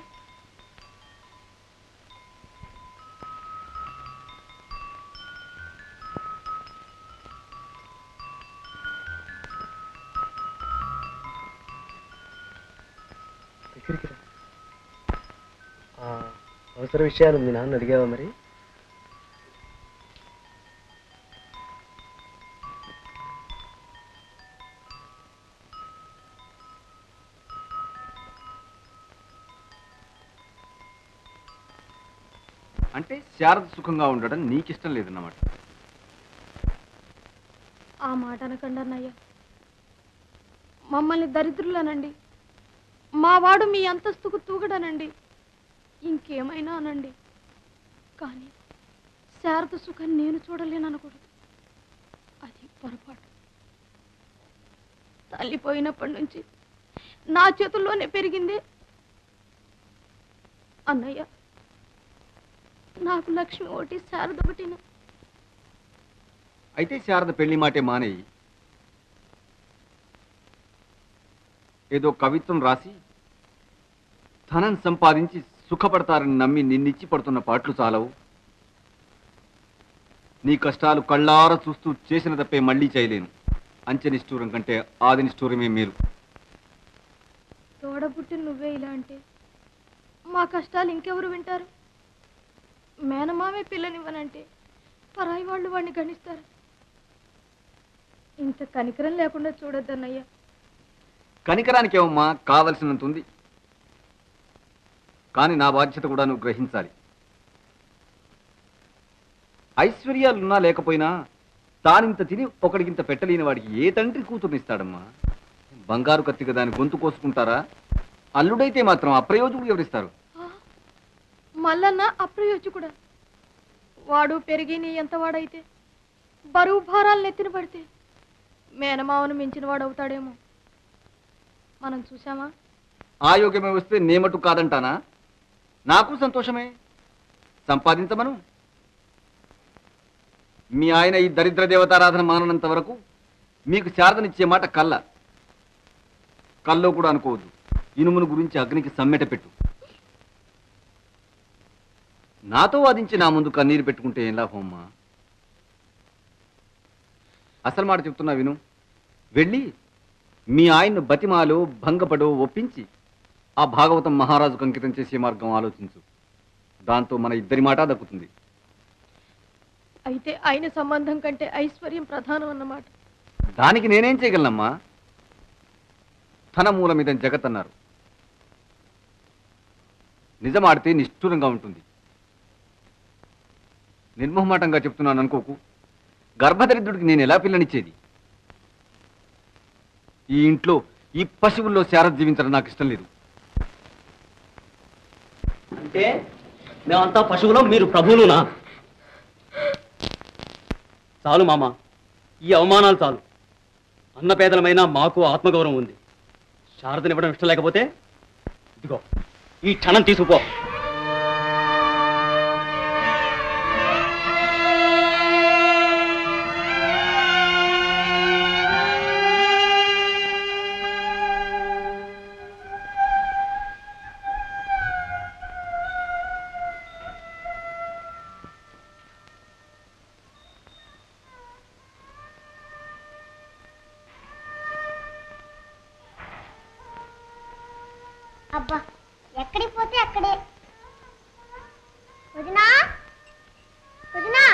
దగ్గరికి రా. అవసర విషయాలు మీ నాన్న అడిగావా మరి? అంటే శారద సుఖంగా ఉండడం నీకిష్టం లేదన్నమాట. ఆ మాట అనకండి అన్నయ్య. మమ్మల్ని దరిద్రులనండి, మా వాడు మీ అంతస్తుకు తూగడనండి, ఇంకేమైనా అనండి, కానీ శారద సుఖం నేను చూడలేననకూడదు. అది పొరపాటు. తల్లిపోయినప్పటి నుంచి నా చేతుల్లోనే పెరిగింది. అన్నయ్య, నాకు లక్ష్మి ఒకటి, శారద ఒకటిన. అయితే శారద పెళ్లి మాటే మానేయి. ఏదో కవిత్వం రాసి ధనం సంపాదించి సుఖపడతారని నమ్మి నిన్నిచ్చి పడుతున్న పాటలు చాలవు. నీ కష్టాలు కళ్ళార చూస్తూ చేసిన తప్పే మళ్ళీ చేయలేను. అంచె నిష్ఠూరం కంటే ఆది నిష్ఠూరమే మీరు. తోడబుట్టి నువ్వే ఇలా అంటే మా కష్టాలు ఇంకెవరు వింటారు? మేనమామే పిల్లనివ్వనంటే పరాయి వాళ్ళు వాడిని గణిస్తారు. ఇంత కనికరం లేకుండా చూడొద్దన్నయ్యా. కనికరానికి ఏమమ్మా, కావలసినంత ఉంది. కానీ నా బాధ్యత కూడా నువ్వు గ్రహించాలి. ఐశ్వర్యాలున్నా లేకపోయినా తానింత తిని ఒకడికింత పెట్టలేని వాడికి ఏ తండ్రి కూతురునిస్తాడమ్మా? బంగారు కత్తిగా దాని గొంతు కోసుకుంటారా? అల్లుడైతే మాత్రం అప్రయోజకుడు ఎవరిస్తారు? మల్లన్న అప్రయోజకుడా? వాడు పెరిగి నీ ఎంత వాడైతే బరువు భారాలు నెత్తిన పడితే మేనమావను మించిన వాడు అవుతాడేమో. మనం చూసామా? ఆయోగ్యమే వస్తే నేమటు కాదంటానా? నాకు సంతోషమే, సంపాదించమను. మీ ఆయన ఈ దరిద్ర దేవతారాధన మాననంత వరకు మీకు శారదనిచ్చే మాట కళ్ళ కల్లో కూడా అనుకోవద్దు. ఇనుమును గురించి అగ్నికి సమ్మెట పెట్టు. నాతో వాదించి నా ముందు కన్నీరు పెట్టుకుంటే ఏం లాభమ్మా? అసలు మాట చెప్తున్నా విను. వెళ్ళి మీ ఆయన్ను బతిమాలో భంగపడో ఒప్పించి ఆ భాగవతం మహారాజుకు అంకితం చేసే మార్గం ఆలోచించు. దాంతో మన ఇద్దరి మాట దక్కుతుంది. అయితే ఆయన సంబంధం కంటే ఐశ్వర్యం ప్రధానం అన్నమాట. దానికి నేనేం చేయగలనమ్మా? ధన మూల మీద జగత్ అన్నారు. నిజమాడితే నిష్ఠూరంగా ఉంటుంది. నిర్మోహమాటంగా చెప్తున్నాను అనుకోకు. గర్భదరిద్రుడికి నేను ఎలా పిల్లనిచ్చేది? ఈ ఇంట్లో ఈ పశువుల్లో శారద జీవించడం నాకు ఇష్టం లేదు. అంటే మేమంతా పశువులం, మీరు ప్రభువులునా? చాలు మామ, ఈ అవమానాలు చాలు. అన్న పేదలమైనా మాకు ఆత్మగౌరవం ఉంది. శారదనివ్వడం ఇష్టం లేకపోతే ఇదిగో ఈ క్షణం తీసుకుపో. అబ్బా, ఎక్కడికి పోతే అక్కడే. వదినా వదినా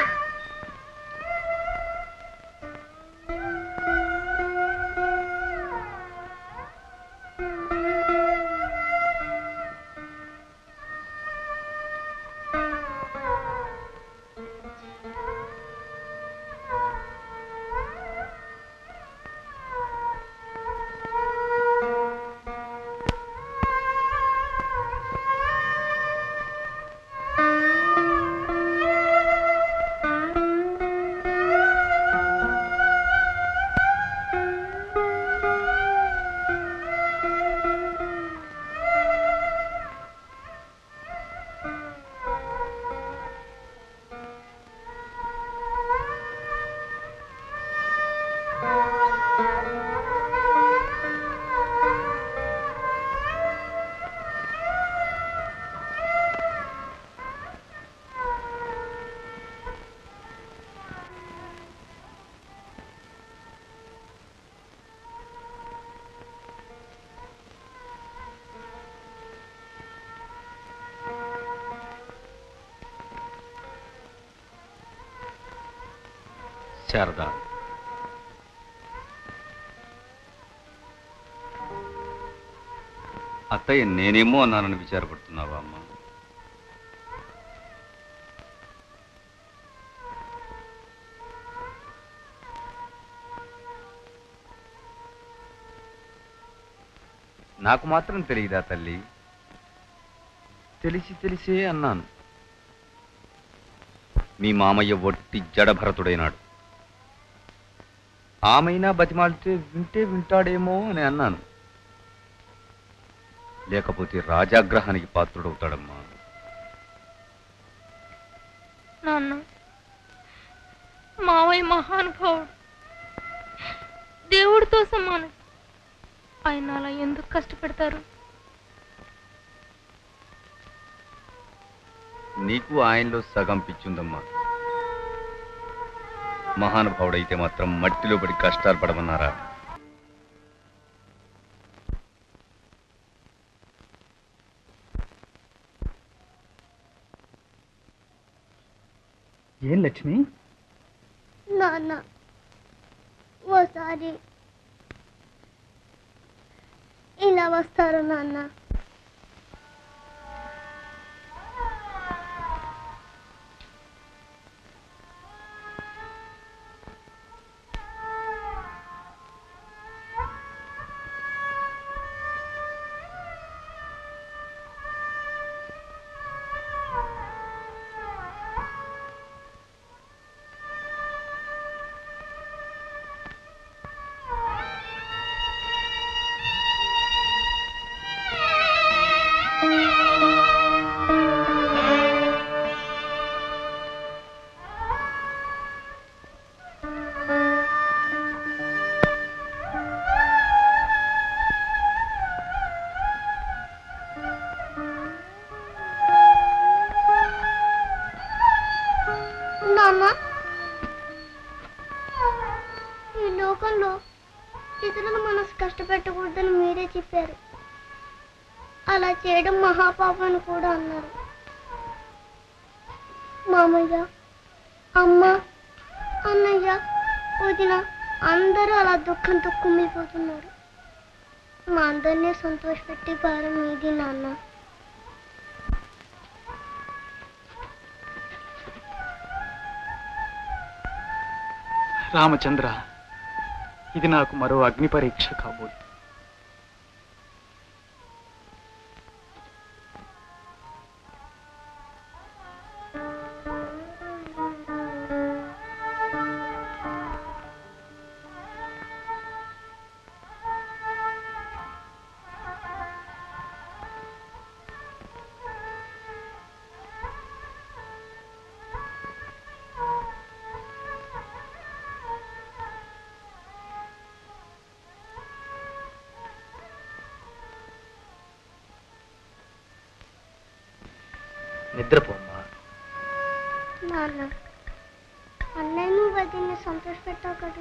శారద, అత్తయ్య నేనేమో అన్నానని విచారపడుతున్నావా అమ్మ? నాకు మాత్రం తెలియదా తల్లి? తెలిసి తెలిసే అన్నాను. మీ మామయ్య ఒట్టి జడభరతుడైనాడు. ఆమైనా బతిమాలితే వింటే వింటాడేమో అని అన్నాను. లేకపోతే రాజాగ్రహానికి పాత్రుడవుతాడమ్మా. నాన్న, మావయ్య మహానుభావుడు, దేవుడితో సమానం. ఆయన అలా ఎందుకు కష్టపెడతారు? నీకు ఆయనలో సగం పిచ్చుందమ్మా. మహానుభావుడైతే మాత్రం మట్టిలో పడి కష్టాలు పడమన్నారా? ఏం లక్ష్మి? నాన్న ఓసారి ఇలా వస్తారు నాన్న. నాన్న, ఈ లోకంలో ఇతరుల మనసు కష్టపెట్టకూడదని మీరే చెప్పారు. అలా చేయడం మహాపాపం అని కూడా అన్నారు. మామయ్య, అమ్మ, అన్నయ్య, వదిన అందరూ అలా దుఃఖంతో కుమిలిపోతున్నారు. మా అందరినీ సంతోషపెట్టి భారం మీది నాన్న. రామచంద్ర, ఇది నాకు మరో అగ్ని పరీక్ష కాబోదు. నిద్రపోమ్మా. నాన్న, అన్నయ్యను వదిన్ని సంతోష పెట్టావు కదా.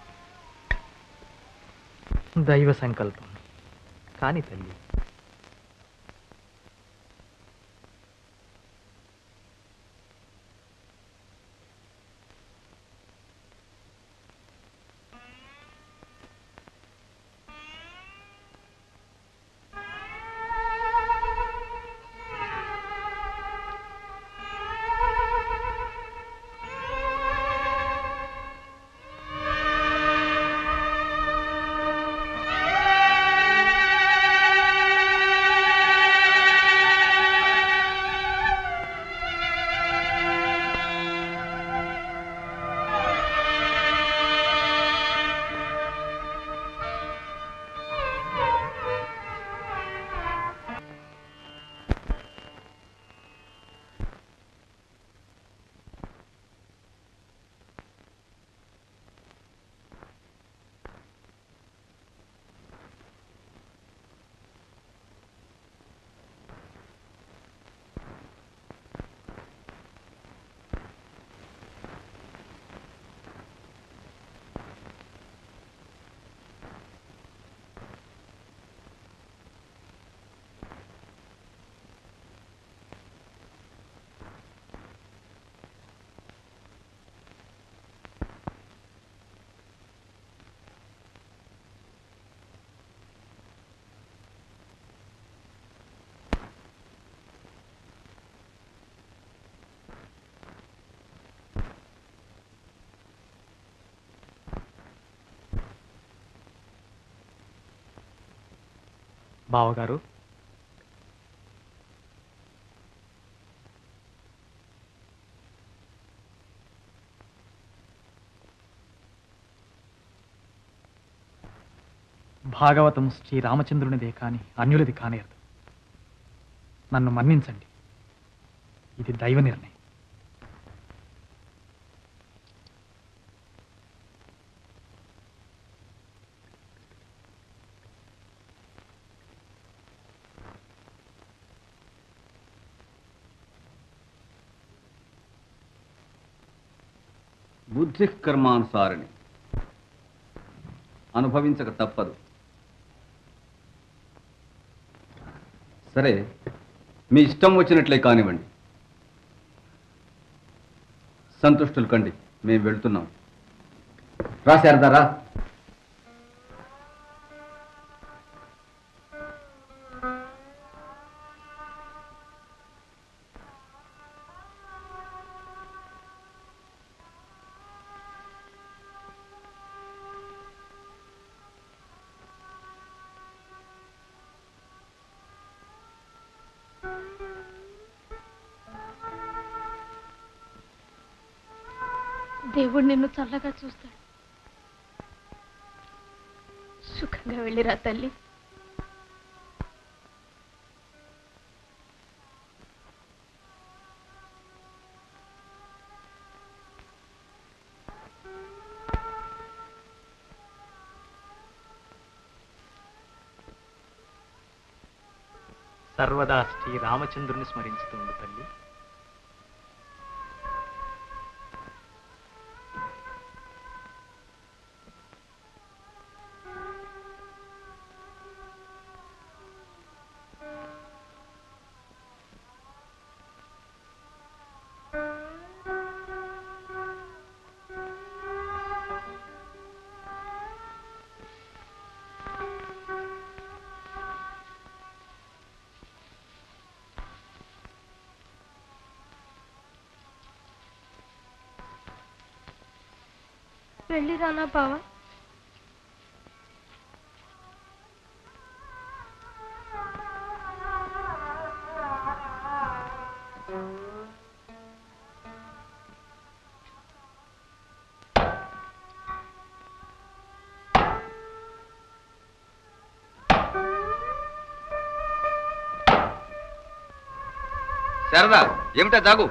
దైవ సంకల్పం కాని తల్లి. బావగారు, భాగవతం శ్రీరామచంద్రునిదే కాని అన్యులది కానేరదు. నన్ను మన్నించండి, ఇది దైవ నిర్ణయం. బుద్ధి కర్మానుసారిణి, అనుభవించక తప్పదు. సరే, మీ ఇష్టం వచ్చినట్లే కానివ్వండి. సంతుష్టులు కండి, మేము వెళ్తున్నాం. రా శారదా, రా. దేవుడు నిన్ను చల్లగా చూస్తాడు. సుఖంగా వెళ్ళిరా తల్లి. సర్వదా శ్రీ రామచంద్రుని స్మరించుతుంది తల్లి. వెళ్ళిరానా బావా? శారదా, ఏమిటా జాగు?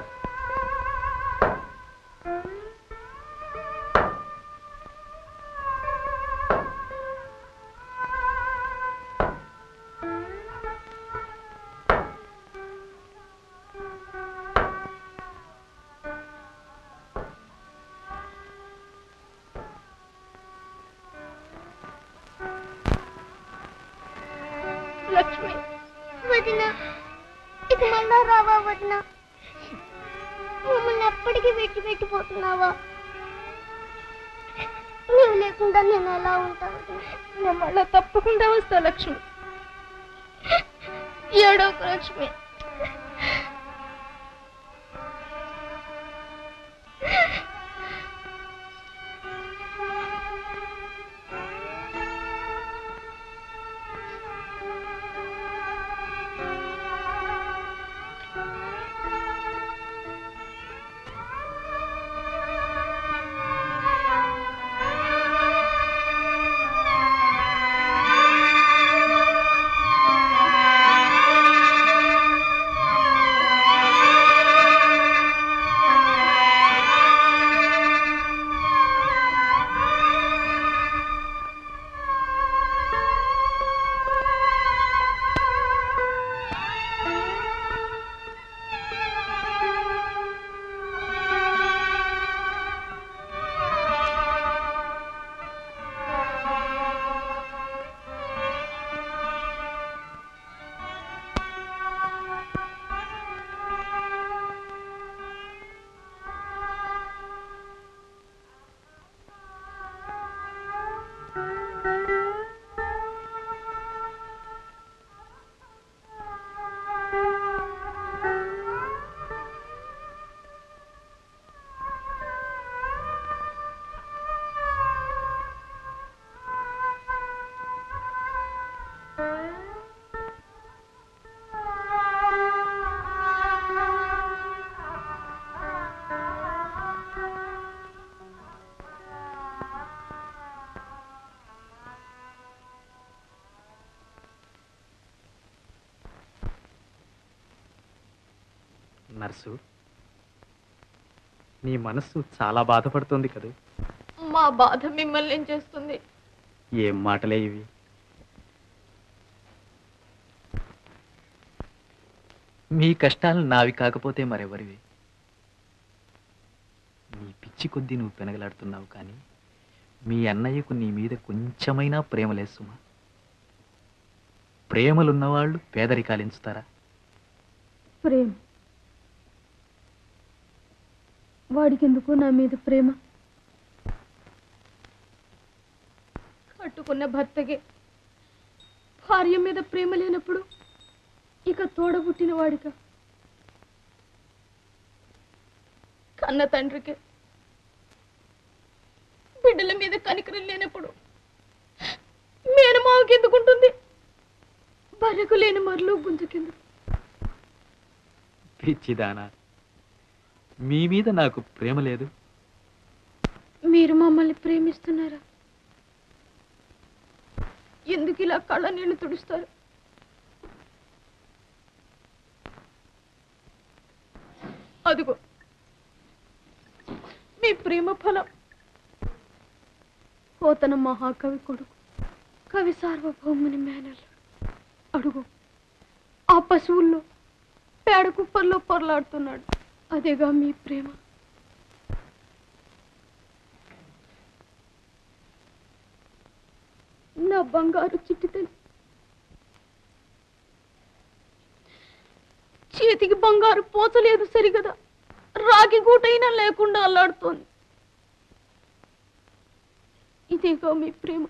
లక్ష్మి, వదిన, ఇక మళ్ళా రావా వదిన? మమ్మల్ని ఎప్పటికీ విడిచిపెట్టిపోతున్నావా? నువ్వు లేకుండా నేను ఎలా ఉంటావు? నేను మళ్ళా తప్పకుండా వస్తా లక్ష్మి. ఏడోకు లక్ష్మి. నర్సు, నీ మనస్సు చాలా బాధపడుతోంది కదూ? మా బాధ మిమ్మల్ని ఏం చేస్తుంది? ఏం మాటలే ఇవి? మీ కష్టాలు నావి కాకపోతే మరెవరివి? నీ పిచ్చి కొద్దీ నువ్వు పెనగలాడుతున్నావు కానీ మీ అన్నయ్యకు నీ మీద కొంచెమైనా ప్రేమ లేదు సుమా. ప్రేమలున్నవాళ్ళు పేదరికాలించుతారా? ప్రేమ వాడికి ఎందుకు నా మీద ప్రేమ? కట్టుకున్న భర్తకే భార్య మీద ప్రేమ లేనప్పుడు ఇక తోడబుట్టిన వాడిక, కన్న తండ్రికే బిడ్డల మీద కనికరం లేనప్పుడు మేనమావకి ఎందుకుంటుంది? బర్రెకు లేని మరలు గుంజుకెందుకు? పిచ్చిదానా, మీ మీద నాకు ప్రేమ లేదు. మీరు మమ్మల్ని ప్రేమిస్తున్నారా? ఎందుకు ఇలా కళ్ళ నీళ్లు తుడుస్తారు? అదిగో మీ ప్రేమ ఫలం. పోతన మహాకవి కొడుకు, కవి సార్వభౌముని మేనల్లుడు. అడుగు, ఆ పశువుల్లో పేడ కుప్పల్లో పొరలాడుతున్నాడు. అదేగా మీ ప్రేమ. నా బంగారు చిట్టితని చేతికి బంగారు పోచలేదు సరిగదా, రాగి గూటైనా లేకుండా అల్లాడుతోంది. ఇదేగా మీ ప్రేమ.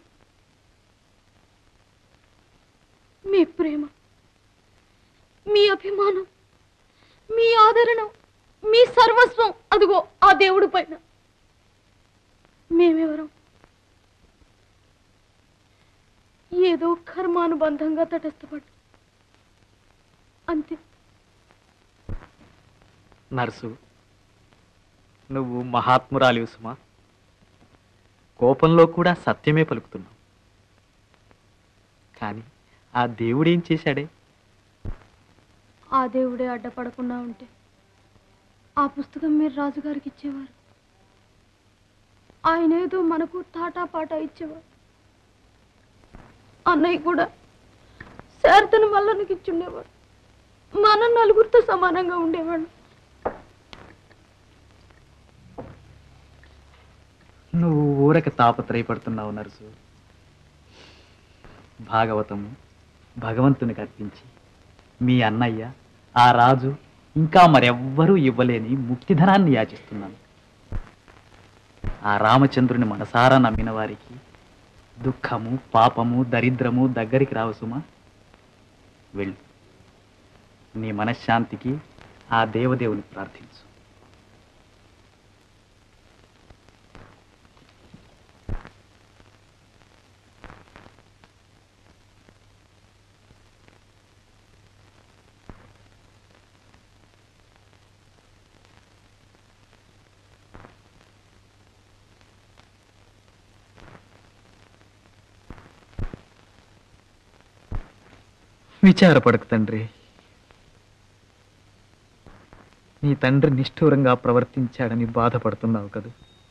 మీ ప్రేమ, మీ అభిమానం, మీ ఆదరణ, మీ సర్వస్వం అదిగో ఆ దేవుడి పైన. మేమెవరం? ఏదో కర్మానుబంధంగా తటస్థపడ్డా అంతే. నర్సు, నువ్వు మహాత్మురాలివి సుమా. కోపంలో కూడా సత్యమే పలుకుతున్నావు. కానీ ఆ దేవుడేం చేశాడే? ఆ దేవుడే అడ్డపడకుండా ఉంటే ఆ పుస్తకం మీరు రాజుగారికి ఇచ్చేవారు. ఆయన ఏదో మనకు తాటా పాటా ఇచ్చేవారు. అన్నయ్య కూడా శారతను వల్లనికి ఇచ్చుండేవాడు. మనం నలుగురితో సమానంగా ఉండేవాడు. నువ్వు ఊరక తాపత్రయపడుతున్నావు నర్సు. భాగవతము భగవంతునికి అర్పించి మీ అన్నయ్య, ఆ రాజు, ఇంకా మరెవ్వరూ ఇవ్వలేని ముక్తిధనాన్ని యాచిస్తున్నాను. ఆ రామచంద్రుని మనసారా నమ్మిన వారికి దుఃఖము, పాపము, దరిద్రము దగ్గరికి రావు సుమా. వెళ్ళు, నీ మనశ్శాంతికి ఆ దేవదేవుని ప్రార్థించు. విచారపడకు తండ్రి. నీ తండ్రి నిష్ఠూరంగా ప్రవర్తించాడని బాధపడుతున్నావు కదూ.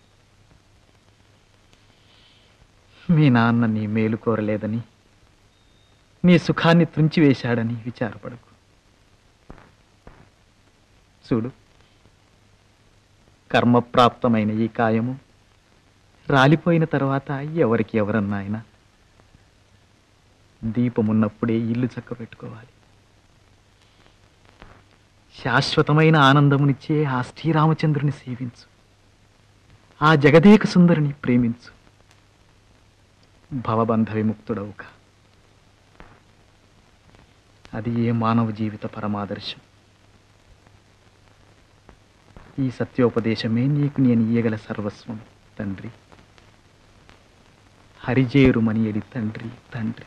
మీ నాన్న నీ మేలు కోరలేదని, నీ సుఖాన్ని త్రుంచివేశాడని విచారపడకు. చూడు, కర్మప్రాప్తమైన ఈ కాయము రాలిపోయిన తర్వాత ఎవరికి ఎవరన్నా ఆయన దీపమున్నప్పుడే ఇల్లు చక్క పెట్టుకోవాలి. శాశ్వతమైన ఆనందమునిచ్చే ఆ శ్రీరామచంద్రుని సేవించు. ఆ జగదేక సుందరిని ప్రేమించు. భవబంధ విముక్తుడవుక. అది ఏ మానవ జీవిత పరమాదర్శం. ఈ సత్యోపదేశమే నీకు నేను ఇయ్యగల సర్వస్వం తండ్రి. హరిజేరుమని ఎడి తండ్రి తండ్రి.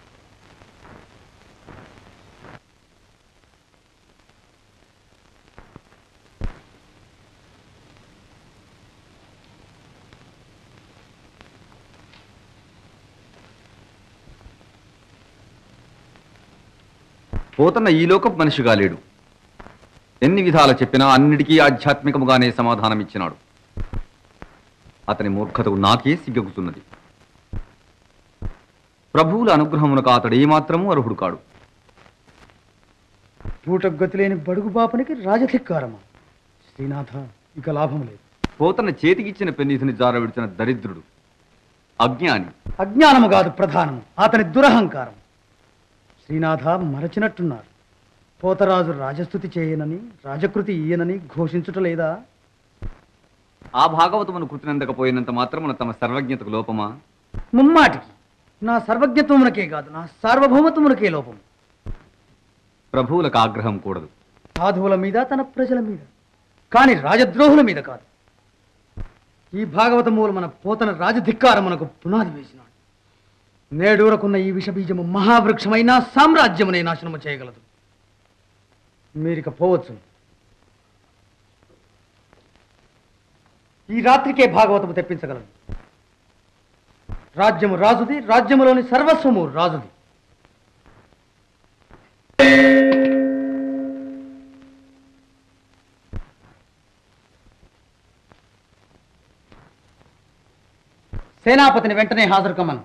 పోతన్న ఈ లోకపు మనిషిగా లేడు. ఎన్ని విధాలు చెప్పినా అన్నిటికీ ఆధ్యాత్మికముగానే సమాధానం ఇచ్చినాడు. అతని మూర్ఖతకు నాకే సిగ్గగుతున్నది. ప్రభువుల అనుగ్రహమునకు అతడు ఏమాత్రము అర్హుడు కాడు. పూటకు గతి లేని బడుగు బాపనికి రాజధిక్కారమా? శ్రీనాథ, ఇక లాభం లేదు. పోతన చేతికిచ్చిన పెన్నీసుని జారవిడిచిన దరిద్రుడు, అజ్ఞాని. అజ్ఞానము కాదు ప్రధానము, అతని దురహంకారం. శ్రీనాథ మరచినట్టున్నారు. పోతరాజు రాజస్థుతి చేయనని, రాజకృతి ఈయనని ఘోషించుట లేదా? ఆ భాగవతమును కృతినందకపోయినంత మాత్రమున తమ సర్వజ్ఞతకు లోపమా? ముమ్మాటికి నా సర్వజ్ఞత్వమునకే కాదు, నా సార్వభౌమత్వమునకే లోపం. ప్రభువులకు ఆగ్రహం కూడదు. సాధువుల మీద, తన ప్రజల మీద, కాని రాజద్రోహుల మీద కాదు. ఈ భాగవతములు మన పోతన రాజధిక్కారమునకు పునాది వేసినాడు. నేడూరకున్న ఈ విషబీజము మహావృక్షమైన సామ్రాజ్యమునే నాశనము చేయగలదు. మీరిక పోవచ్చు. ఈ రాత్రికే భాగవతము తెప్పించగలదు. రాజ్యము రాజుది, రాజ్యములోని సర్వస్వము రాజుది. సేనాపతిని వెంటనే హాజరు కమ్మను.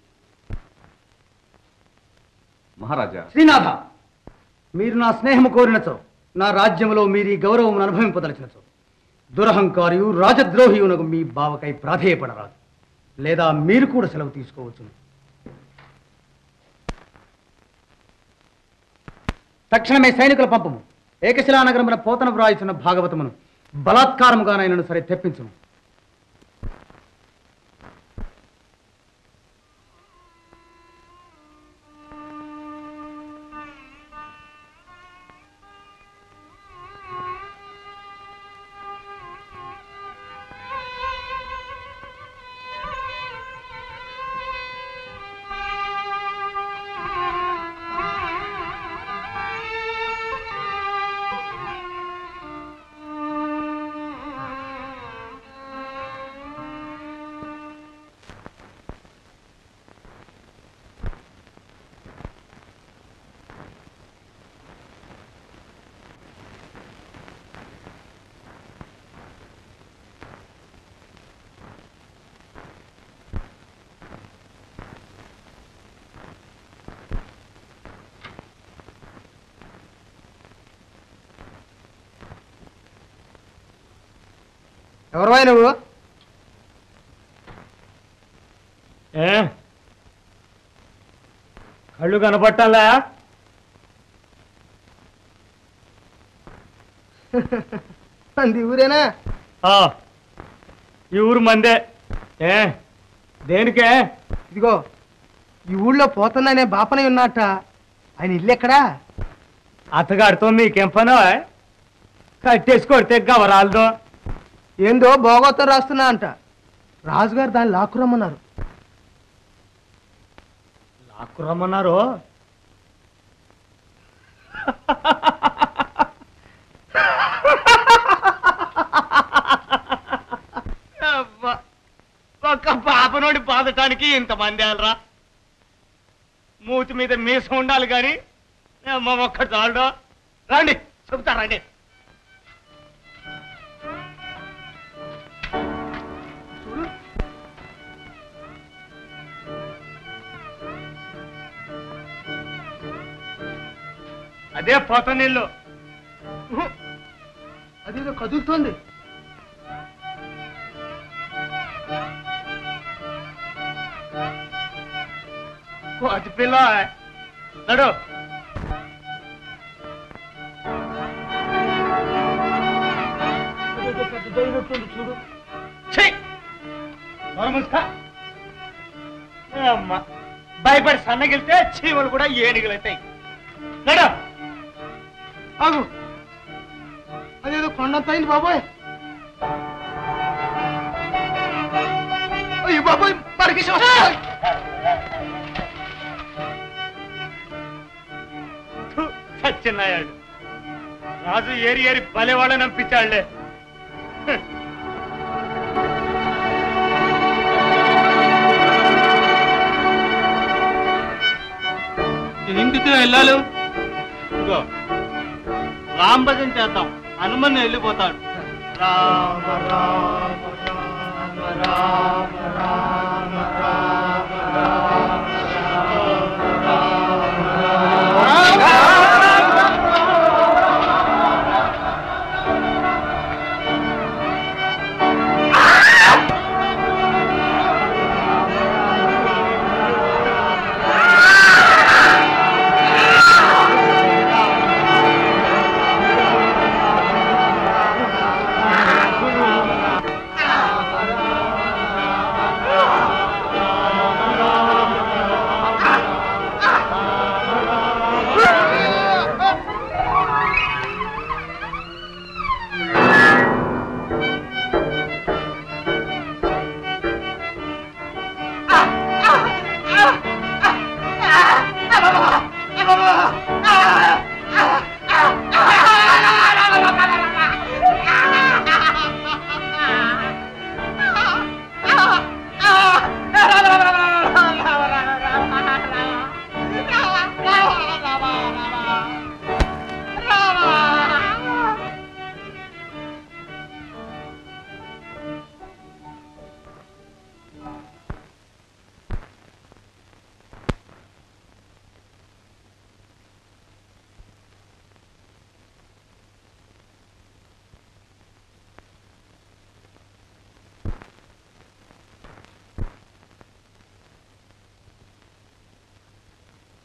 మహారాజా. శ్రీనాథ, మీరు నా స్నేహము కోరినచో, నా రాజ్యములో మీరు ఈ గౌరవమును అనుభవింపదలచినచో, దురహంకారియు రాజద్రోహియునకు మీ బావకై ప్రాధేయపడరాదు. లేదా మీరు కూడా సెలవు తీసుకోవచ్చు. తక్షణమే సైనికుల పంపము. ఏకశిలానగరమున పోతన వ్రాయిచున్న భాగవతమును బలాత్కారముగానైనను సరే తెప్పించును. ఎవరువా నువ్వు? ఏ కళ్ళు కనపట్టాలా? మంది ఊరేనా? ఈ ఊరు మందే. ఏ దేనికే? ఇదిగో ఈ ఊళ్ళో పోతున్నానే బాపనే ఉన్నట్ట. ఆయన ఇల్లు ఎక్కడా? అత్తగారితో మీకేం పనో? కట్టేసి కొడితే గవరాలదో. ఏందో భోగోతం రాస్తున్నా అంట. రాజుగారు దాన్ని లాక్కురమ్మన్నారు. లాక్కురమ్మన్నారు? ఒక్క పాపనోడి బాధటానికి ఇంతమంది వెళ్ళరా? మూతి మీద మీసం ఉండాలి కానీ ఒక్క చాలు. రండి చెబుతా రండి. అదే పోత నీళ్ళు. అదేదో కదులుతోంది. అది పిల్ల నడు. చూడు అమ్మా, భయపడి సన్నగిలితే చీమలు కూడా ఏనుగులైతాయి. నడు. ఆగు, అదేదో కొండంత అయింది బాబోయ్. అయ్యో బాబోయ్, మరికి సత్యనారాయణ రాజు ఏరి ఏరి బలెవాళ్ళని నంపించాళ్లే. ఎందుకు వెళ్ళాలి? ఇదిగో రాంభజన చేద్దాం, హనుమన్ వెళ్ళిపోతాడు. రామ రామ రామ రామ రామ రామ రామ రామ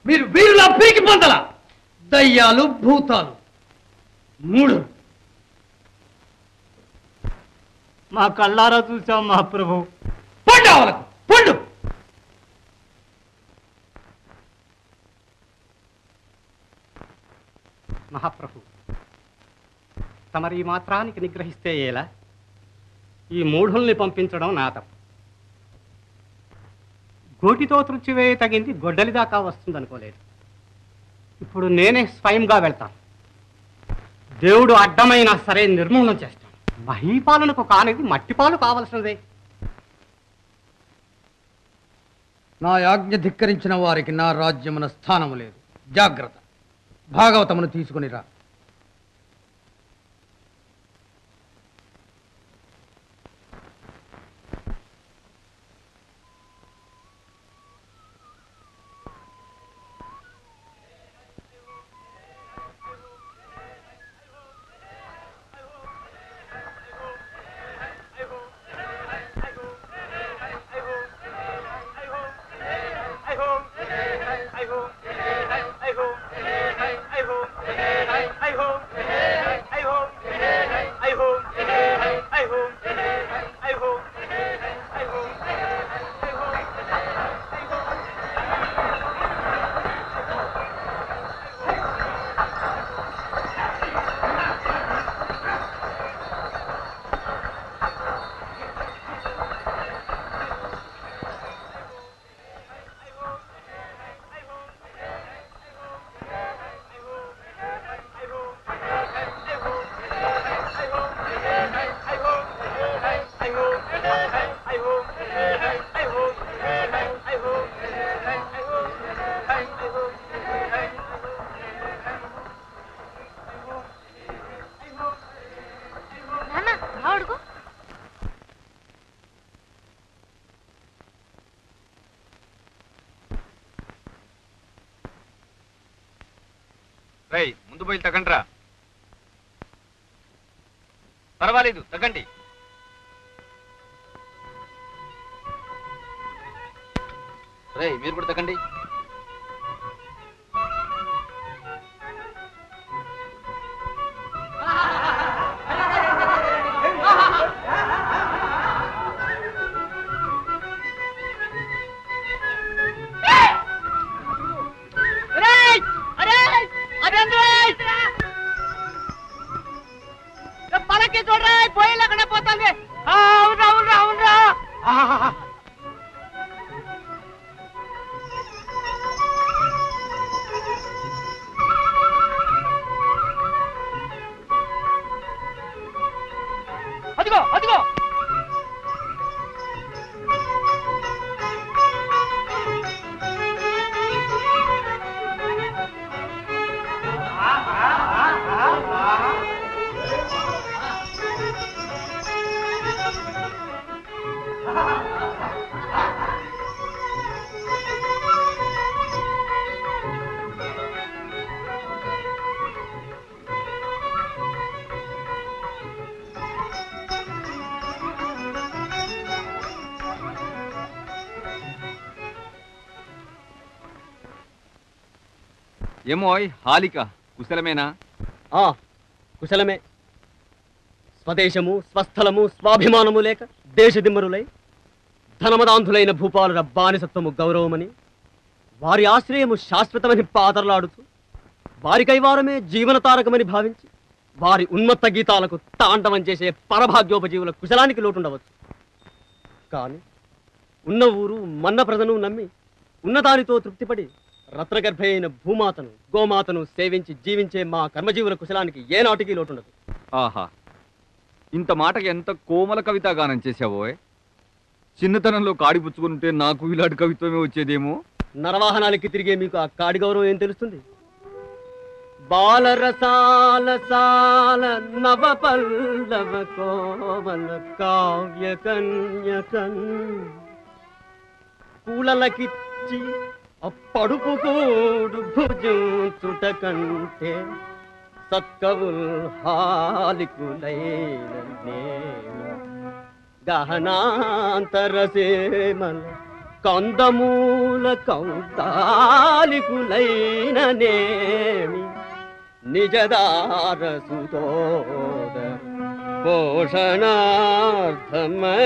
మీరు వీరులా పీకి పొందల దయ్యాలు భూతాలు మూడు మా కళ్ళారా చూసాం మహాప్రభు. పండు అవలకు పండు. మహాప్రభు, తమరి ఈ మాత్రానికి నిగ్రహిస్తే ఎలా? ఈ మూఢుల్ని పంపించడం నా తప్పు. గోటితో త్రుచివేయ తగింది గొడ్డలి దాకా వస్తుందనుకోలేదు. ఇప్పుడు నేనే స్వయంగా వెళ్తాను. దేవుడు అడ్డమైనా సరే నిర్మూలన చేస్తాను. మహీపాలనకు కానిది మట్టిపాలు కావలసినదే. నా యాజ్ఞ ధిక్కరించిన వారికి నా రాజ్యమున స్థానము లేదు. జాగ్రత్త. భాగవతమును తీసుకునిరా. రై ముందు పోయి తగ్గండి రా. పర్వాలేదు తగ్గండి. రై మీరు కూడా తగ్గండి. పలకి చూడరా పోయిన పోతుంది. అవునరా అవునరా అవునరా అదిగో అదిగో. ఏమోయ్ హాలిక కుశలమేనా? ఆ కుశలమే. స్వదేశము స్వస్థలము స్వాభిమానము లేక దేశదిమ్మరులై ధనమదాంధులైన భూపాలుల బానిసత్వము గౌరవమని వారి ఆశ్రయము శాశ్వతమని పాతరలాడుతూ వారి కైవారమే జీవనతారకమని భావించి వారి ఉన్మత్త గీతాలకు తాండవం చేసే పరభాగ్యోపజీవుల కుశలానికి లోటుండవచ్చు. కానీ ఉన్న ఊరు మన్న ప్రజను నమ్మి ఉన్నదానితో తృప్తిపడి రత్నగర్భ అయిన భూమాతను గోమాతను సేవించి జీవించే మా కర్మజీవుల కుశలానికి ఏనాటికి లోటుండదు. ఆహా, ఇంత మాటకి ఎంత కోమల కవితాగానం చేశావోయ్. చిన్నతనంలో కాడి పుచ్చుకుంటే నాకు ఇలాంటి కవిత్వమే వచ్చేదేమో. నరవాహనాలకి తిరిగే మీకు ఆ కాడి గౌరవం ఏం తెలుస్తుంది? బాలరసాల సాల నవ పల్లవ కోమల కావ్య కన్యకన్ కూలలకిచ్చి అప్పడుపు కూడు భుజుచుట కంటే సత్కవుల్ హాలికులైన గహనాంతర సేమల కందమూల కౌతాలికులైననేమి నిజదారసుతోడ పోషణార్థమై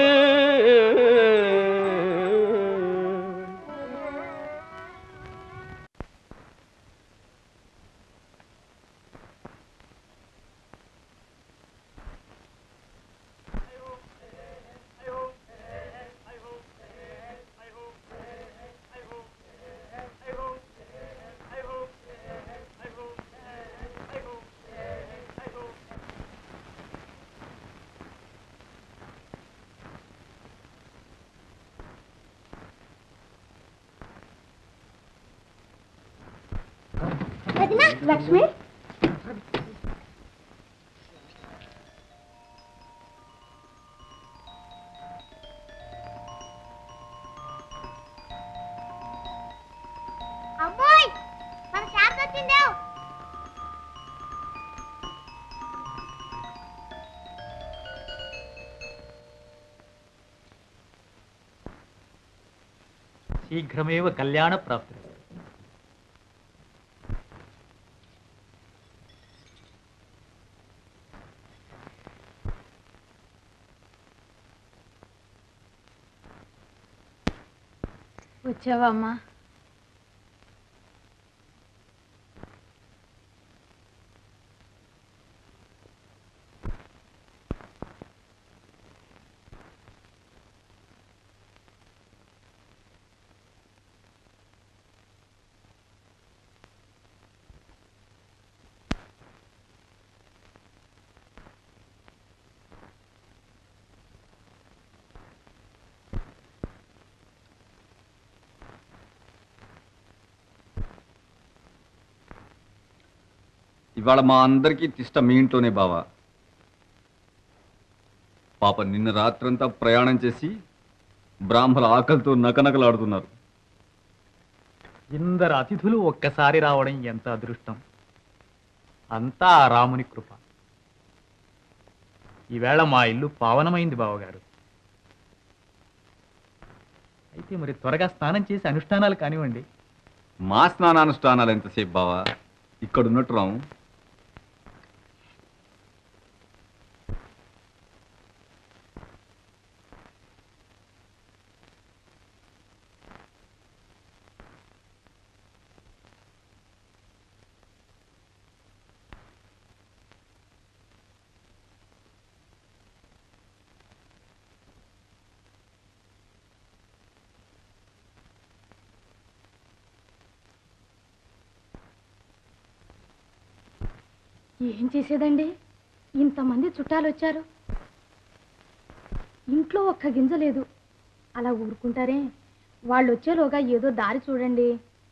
లక్ష్మి అమ్మాయి మన శాంతి వచ్చిందేవ్ శీఘ్రమేవ కళ్యాణ ప్రాప్తి. వచ్చావా అమ్మా? ఇవాళ మా అందరికీ తిష్ట మీ ఇంట్లోనే బావా. పాప నిన్న రాత్రంతా ప్రయాణం చేసి బ్రాహ్మల ఆకలితో నకనకలాడుతున్నారు. ఇందరు అతిథులు ఒక్కసారి రావడం ఎంత అదృష్టం. అంతా ఆ రాముని కృప. ఈవేళ మా ఇల్లు పావనమైంది బావగారు. అయితే మరి త్వరగా స్నానం చేసి అనుష్ఠానాలు కానివ్వండి. మా స్నానానుష్ఠానాలు ఎంతసేపు బావా, ఇక్కడ ఉన్నట్టు రాము. ఏం చేసేదండి, ఇంతమంది చుట్టాలు వచ్చారు, ఇంట్లో ఒక్క గింజ లేదు. అలా ఊరుకుంటారే? వాళ్ళు వచ్చేలోగా ఏదో దారి చూడండి.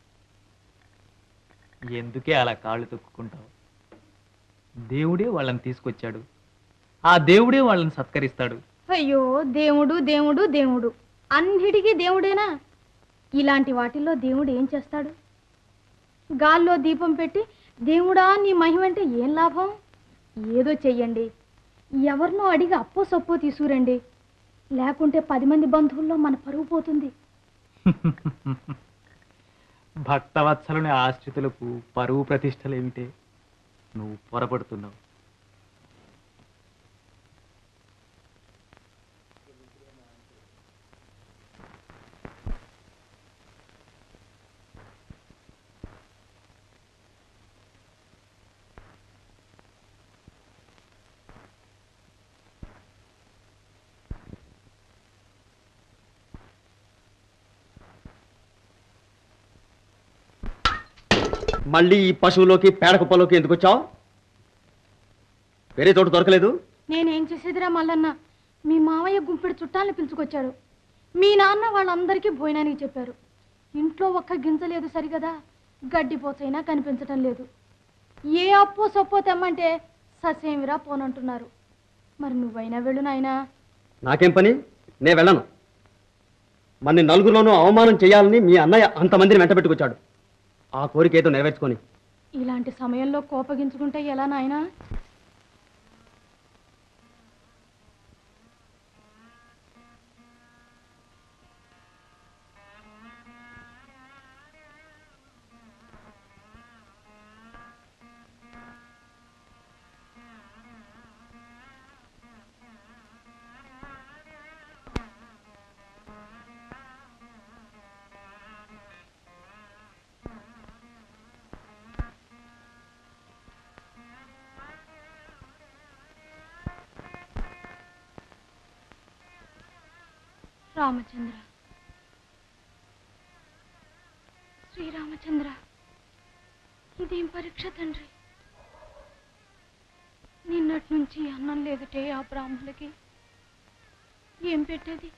ఎందుకే అలా కాళ్ళు తొక్కుకుంటావు? దేవుడే వాళ్ళని తీసుకొచ్చాడు, ఆ దేవుడే వాళ్ళని సత్కరిస్తాడు. అయ్యో దేవుడు దేవుడు దేవుడు, అన్నిటికీ దేవుడేనా? ఇలాంటి వాటిల్లో దేవుడు ఏం చేస్తాడు? గాల్లో దీపం పెట్టి దేవుడా నీ మహిమంటే ఏం లాభం? ఏదో చెయ్యండి, ఎవరినో అడిగి అప్పో సప్పో తీసుకురండి, లేకుంటే పది మంది బంధువుల్లో మన పరువు పోతుంది. భక్తవత్సలుని ఆశ్రితులకు పరువు ప్రతిష్టలేమిటే? నువ్వు పొరపడుతున్నావు. మళ్ళీ ఈ పశువులోకి పేడకుప్పలోకి ఎందుకు వచ్చావు? వేరే చోటు దొరకలేదు? నేనేం చేసేదిరా మల్లన్న, మీ మావయ్య గుంపెడు చుట్టాలని పిలుచుకొచ్చాడు. మీ నాన్న వాళ్ళందరికీ భోజనానికి చెప్పారు. ఇంట్లో ఒక్క గింజ లేదు సరిగదా, గడ్డిపోసైనా కనిపించటం లేదు. ఏ అప్పో సొప్పో తెమ్మంటే ససేమిరా పోనంటున్నారు. మరి నువ్వైనా వెళ్ళు నాయనా. నాకేం పని, నే వెళ్ళను. మన నలుగురిలోనూ అవమానం చేయాలని మీ అన్నయ్య అంతమందిని వెంట పెట్టుకొచ్చాడు. ఆ కోరిక ఏదో నెరవేర్చుకొని. ఇలాంటి సమయంలో కోపగించుకుంటే ఎలా నాయనా? రామచంద్ర, శ్రీరామచంద్ర, ఇదేం పరీక్ష తండ్రి? నిన్నటి నుంచి అన్నం లేదుటే ఆ బ్రాహ్మణులకి. ఏం పెట్టేది?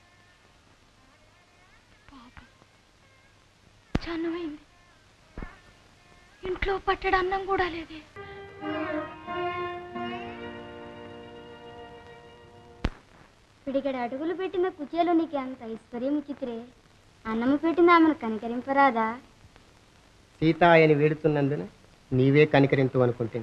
పాపం చనువైంది. ఇంట్లో పట్టడి అన్నం కూడా లేదే. పిడిగడ అడుగులు పెట్టిన కుచేలు నీకు అంత ఐశ్వర్యం చిత్రే, అన్నము పెట్టిన ఆమెను కనికరింపరాదా? సీత అని వేడుతున్నందున నీవే కనికరించు అనుకుంటుంది.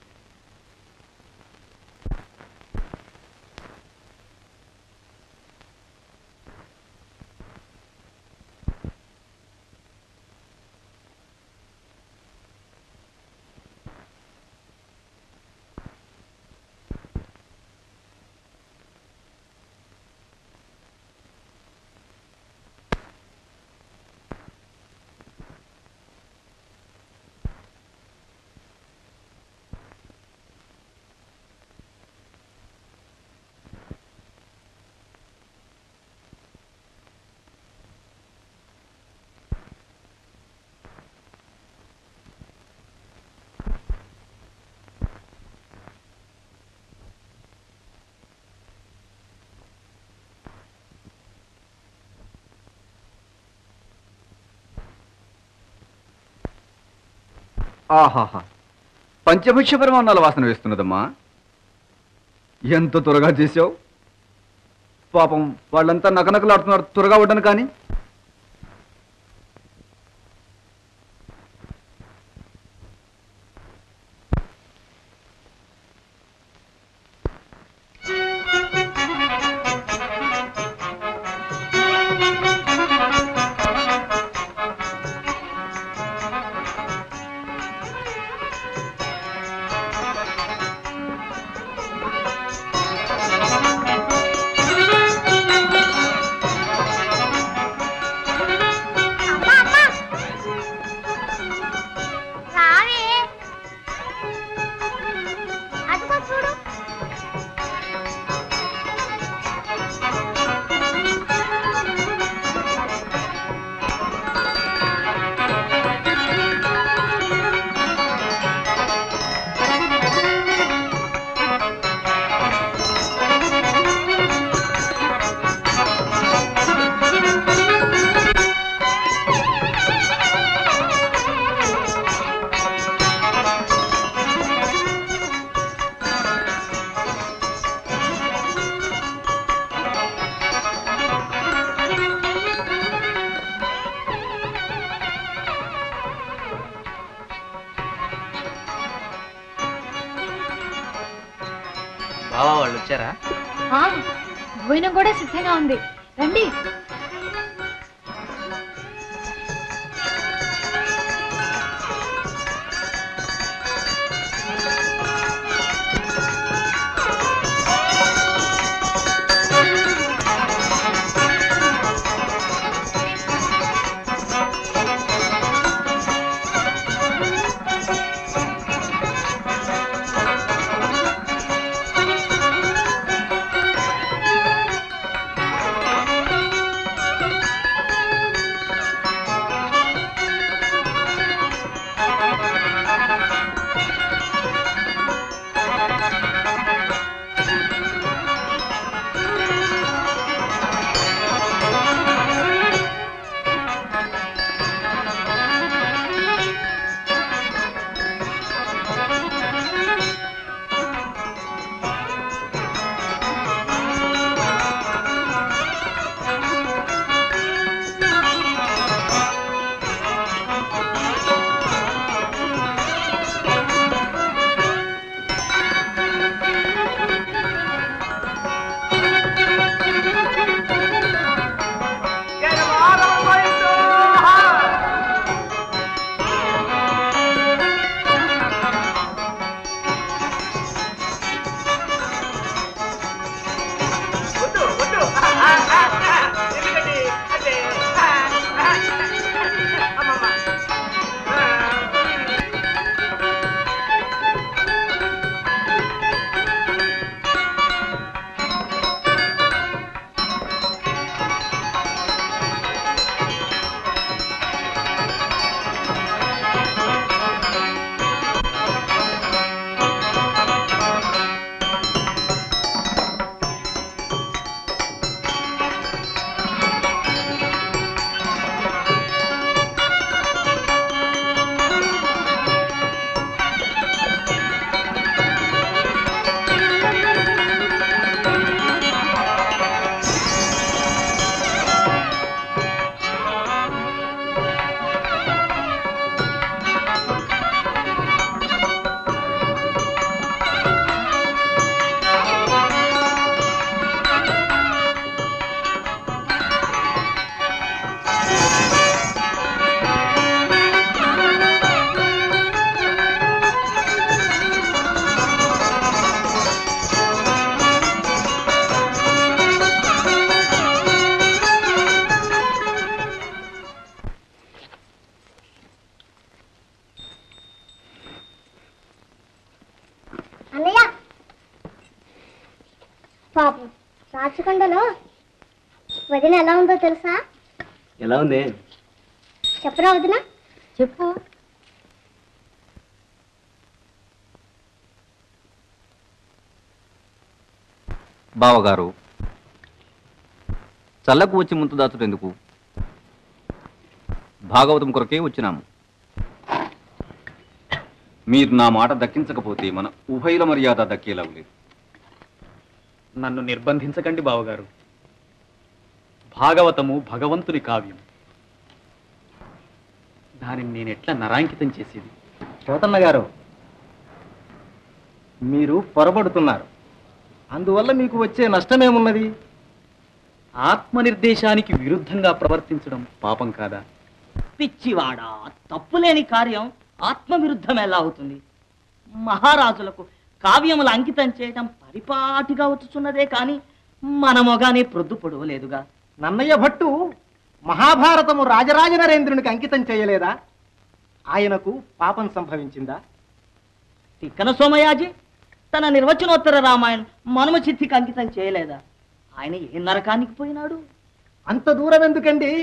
ఆహాహా, పంచభక్ష పరమాన్నాల వాసన వేస్తున్నదమ్మా. ఎంత త్వరగా చేసావు. పాపం వాళ్ళంతా నకనకలాడుతున్నారు, త్వరగా వడ్డను కానీ. బావా వాళ్ళు వచ్చారా? భోజనం కూడా సిద్ధంగా ఉంది, రండి. పాపం రాచకొండలో వదిన ఎలా ఉందో తెలుసా? ఎలా ఉంది? చెప్పరా వదిన? చెప్పు. బావగారు, చల్లకు వచ్చి ముందు దాచుడు ఎందుకు? భాగవతం కొరకే వచ్చినాము. మీరు నా మాట దక్కించకపోతే మన ఉభయుల మర్యాద దక్కేలాగు లేదు. నన్ను నిర్బంధించకండి బావగారు. భాగవతము భగవంతుని కావ్యం. దానిని నేను ఎట్లా నరాంకితం చేసేది? పోతన్న గారు, మీరు పొరబడుతున్నారు. అందువల్ల మీకు వచ్చే నష్టమేమున్నది? ఆత్మనిర్దేశానికి విరుద్ధంగా ప్రవర్తించడం పాపం కాదా? పిచ్చివాడా, తప్పులేని కార్యం ఆత్మవిరుద్ధం ఎలా అవుతుంది? మహారాజులకు కావ్యములు అంకితం చేయడం పరిపాటిగా వచ్చుచున్నదే కాని మన మొగానే ప్రొద్దు పొడవలేదుగా. నన్నయ్య భట్టు మహాభారతము రాజరాజ నరేంద్రునికి అంకితం చేయలేదా? ఆయనకు పాపం సంభవించిందా? తిక్కన సోమయాజి తన నిర్వచనోత్తర రామాయణం మనుమ చిత్తికి అంకితం చేయలేదా? ఆయన ఏ నరకానికి పోయినాడు? అంత దూరం ఎందుకండి?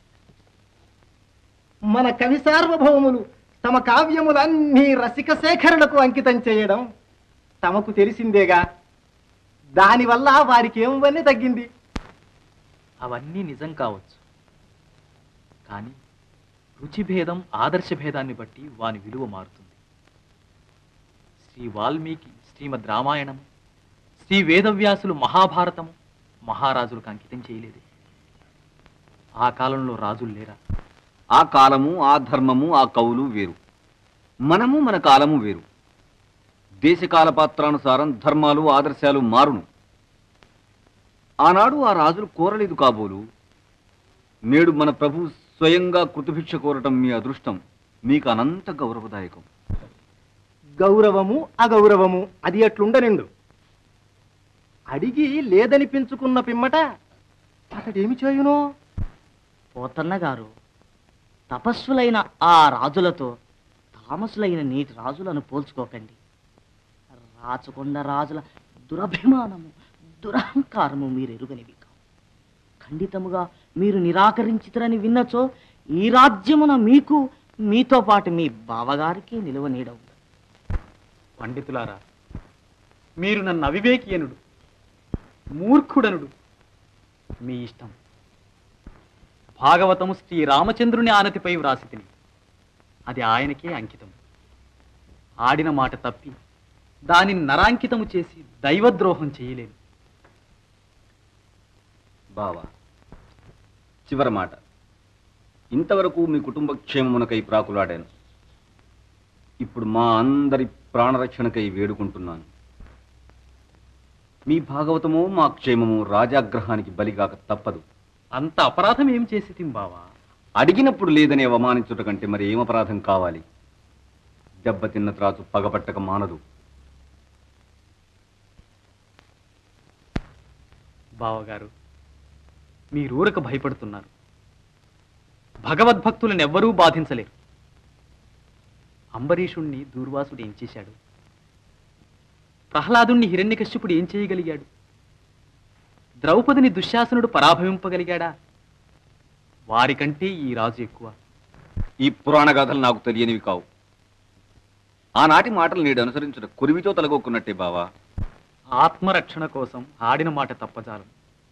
మన కవి సార్వభౌములు తమ కావ్యములన్నీ రసిక శేఖరులకు అంకితం చేయడం తమకు తెలిసిందేగా. దానివల్ల వారికి ఏమవన్నీ తగ్గింది. అవన్నీ నిజం కావచ్చు, కానీ రుచిభేదం ఆదర్శ భేదాన్ని బట్టి వాని విలువ మారుతుంది. శ్రీ వాల్మీకి శ్రీమద్ రామాయణము, శ్రీ వేదవ్యాసులు మహాభారతము మహారాజులకు అంకితం చేయలేదు. ఆ కాలంలో రాజులు లేరా? ఆ కాలము, ఆ ధర్మము, ఆ కవులు వేరు. మనము మన కాలము వేరు. దేశకాల పాత్రానుసారం ధర్మాలు, ఆదర్శాలు మారును. ఆనాడు ఆ రాజులు కోరలేదు కాబోలు. నేడు మన ప్రభు స్వయంగా కృతభిక్ష కోరటం మీ అదృష్టం. మీకు అనంత గౌరవదాయకం. గౌరవము అగౌరవము అది అట్లుండనిండు. అడిగి లేదనిపించుకున్న పిమ్మట అతడేమి చేయును? పోతన్న గారు, తపస్సులైన ఆ రాజులతో తామసులైన నేటి రాజులను పోల్చుకోకండి. రాచకొండ రాజుల దురభిమానము, దురహంకారము మీరు ఎరుగనివి కావు. ఖండితముగా మీరు నిరాకరించితరని విన్నచో ఈ రాజ్యమున మీకు, మీతో పాటు మీ బావగారికి నిలువ నీడవు. పండితులారా, మీరు నన్ను అవివేకియనుడు, మూర్ఖుడనుడు మీ ఇష్టం. భాగవతము శ్రీ రామచంద్రుని ఆనతిపై వ్రాసి తిని అది ఆయనకే అంకితం. ఆడిన మాట తప్పి దానిని నరాంకితము చేసి దైవద్రోహం చేయలేను. బావా, చివరి మాట. ఇంతవరకు మీ కుటుంబ క్షేమమునకై ప్రాకులాడాను. ఇప్పుడు మా అందరి ప్రాణరక్షణకై వేడుకుంటున్నాను. మీ భాగవతము, మా క్షేమము రాజాగ్రహానికి బలిగాక తప్పదు. అంత అపరాధం ఏం చేసి తింబావా? అడిగినప్పుడు లేదని అవమానించుట కంటే మరి ఏం అపరాధం కావాలి? దెబ్బతిన్న త్రాచు పగపట్టక మానదు. బావగారు, మీరూరక భయపడుతున్నారు. భగవద్భక్తులను ఎవ్వరూ బాధించలేరు. అంబరీషుణ్ణి దూర్వాసుడు ఏం చేశాడు? ప్రహ్లాదుణ్ణి హిరణ్యకశ్యపుడు ఏం చేయగలిగాడు? ద్రౌపదిని దుశ్శాసనుడు పరాభవింపగలిగాడా? వారికంటే ఈ రాజు ఎక్కువ. ఈ పురాణ గాథలు నాకు తెలియనివి కావు. ఆనాటి మాటలు నేడు అనుసరించుట కురివితో తలగొక్కున్నట్టే బావా. ఆత్మరక్షణ కోసం ఆడిన మాట తప్పజాలం.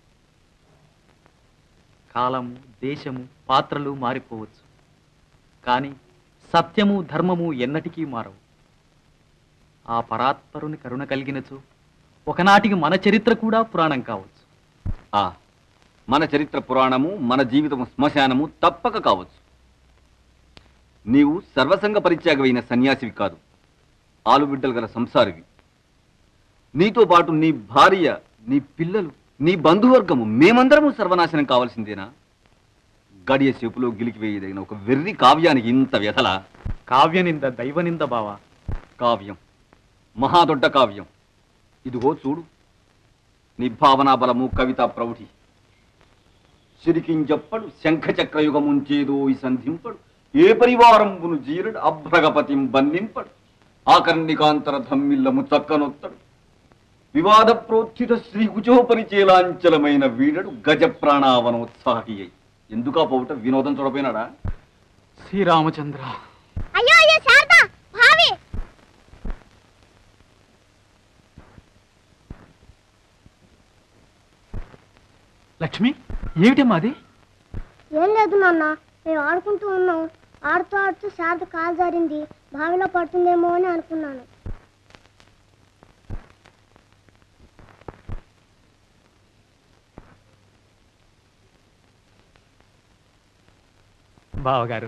కాలము, దేశము, పాత్రలు మారిపోవచ్చు, కానీ సత్యము, ధర్మము ఎన్నటికీ మారవు. ఆ పరాత్పరుని కరుణ కలిగినచో ఒకనాటికి మన చరిత్ర కూడా పురాణం కావచ్చు. ఆ మన చరిత్ర పురాణము, మన జీవితము శ్మశానము తప్పక కావచ్చు. నీవు సర్వసంగ పరిత్యాగమైన సన్యాసివి కాదు, ఆలుబిడ్డలు గల సంసారివి. నీతో పాటు నీ భార్య, నీ పిల్లలు, నీ బంధువర్గము మేమందరము సర్వనాశనం కావాల్సిందేనా? గడియ సేపులో గిలికివేయదగిన ఒక వెర్రి కావ్యానికి ఇంత వ్యధలా? కావ్యనింద దైవనింద బావా. కావ్యం, మహాదొడ్డ కావ్యం. ఇదిగో చూడు, నీ భావనా బలము, కవితా ప్రౌఢి. సిరికింజప్పడు శంఖచక్రయుగముంచేదో ఈ సంధింపడు, ఏ పరివారంబును జీరుడు అభ్రగపతిం బంధింపడు, ఆకర్ణికాంతర ధమ్మిల్లము చక్కనొత్తడు. వివాద ప్రోత్థిత శ్రీ కుచోపరిచేలాంచలమైన వీడడు గజ ప్రాణావనోత్సాహి అయి ఎందుకా పోవుట వినోదం చూడపోయినాడా? శ్రీరామచంద్ర, అయ్యో అయ్యో శారద భావి లక్ష్మి, ఏమిటమ్మా అది? ఏం లేదు నాన్న, మేము ఆడుకుంటూ ఉన్నాం. ఆడుతూ ఆడుతూ శారద కాలు జారింది, బావిలో పడుతుందేమో అని అనుకున్నాను. బావగారు,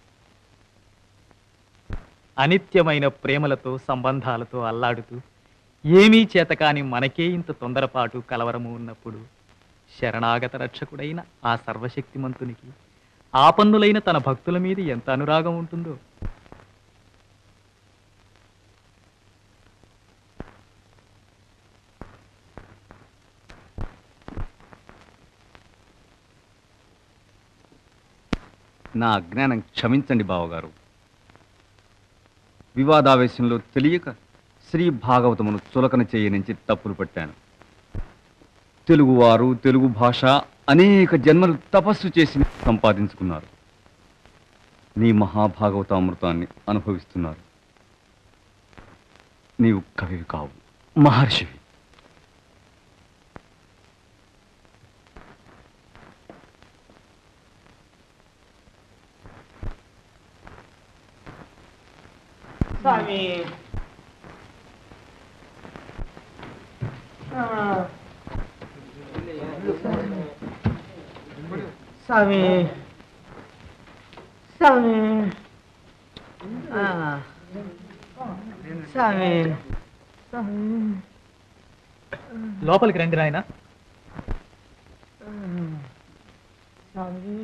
అనిత్యమైన ప్రేమలతో సంబంధాలతో అల్లాడుతూ ఏమీ చేతకాని మనకే ఇంత తొందరపాటు కలవరము ఉన్నప్పుడు శరణాగత రక్షకుడైన ఆ సర్వశక్తిమంతునికి ఆపన్నులైన తన భక్తుల మీద ఎంత అనురాగం ఉంటుందో. నా అజ్ఞానం క్షమించండి బావగారు. వివాదావేశంలో తెలియక శ్రీ భాగవతమును చులకన చేయనించి తప్పులు పట్టాను. తెలుగువారు తెలుగు భాష అనేక జన్మలు తపస్సు చేసి సంపాదించుకున్నారు. నీ మహాభాగవతామృతాన్ని అనుభవిస్తున్నారు. నీవు కవివి కావు, మహర్షివి. స్వామి స్వామి స్వామి స్వామి లోపలికి రండి నాయన. స్వామి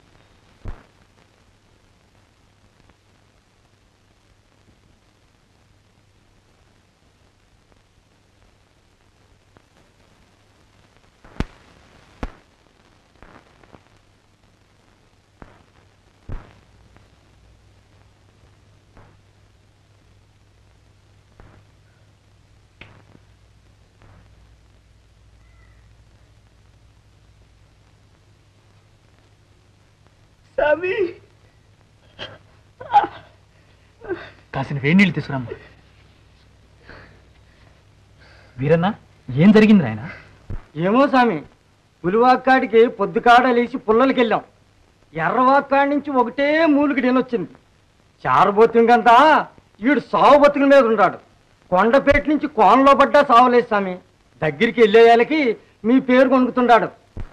స్వామి కాసిన వేడి నీళ్ళు తీసుకురమ్మా. వీరన్నా, ఏం జరిగింది నాయన? ఏమో స్వామి, పులివాక్కాడికి పొద్దుకాడ లేచి పుల్లలకి వెళ్ళాం. ఎర్రవాక్కాడి నుంచి ఒకటే మూలికి డేనొచ్చింది. చారబోతుంగంతా ఈడు సావు బతుకుల మీద ఉన్నాడు. కొండపేట నుంచి కోనలో పడ్డా సావలేదు స్వామి. దగ్గరికి వెళ్ళేయాలకి మీ పేరు కొనుక్కుతున్నాడు.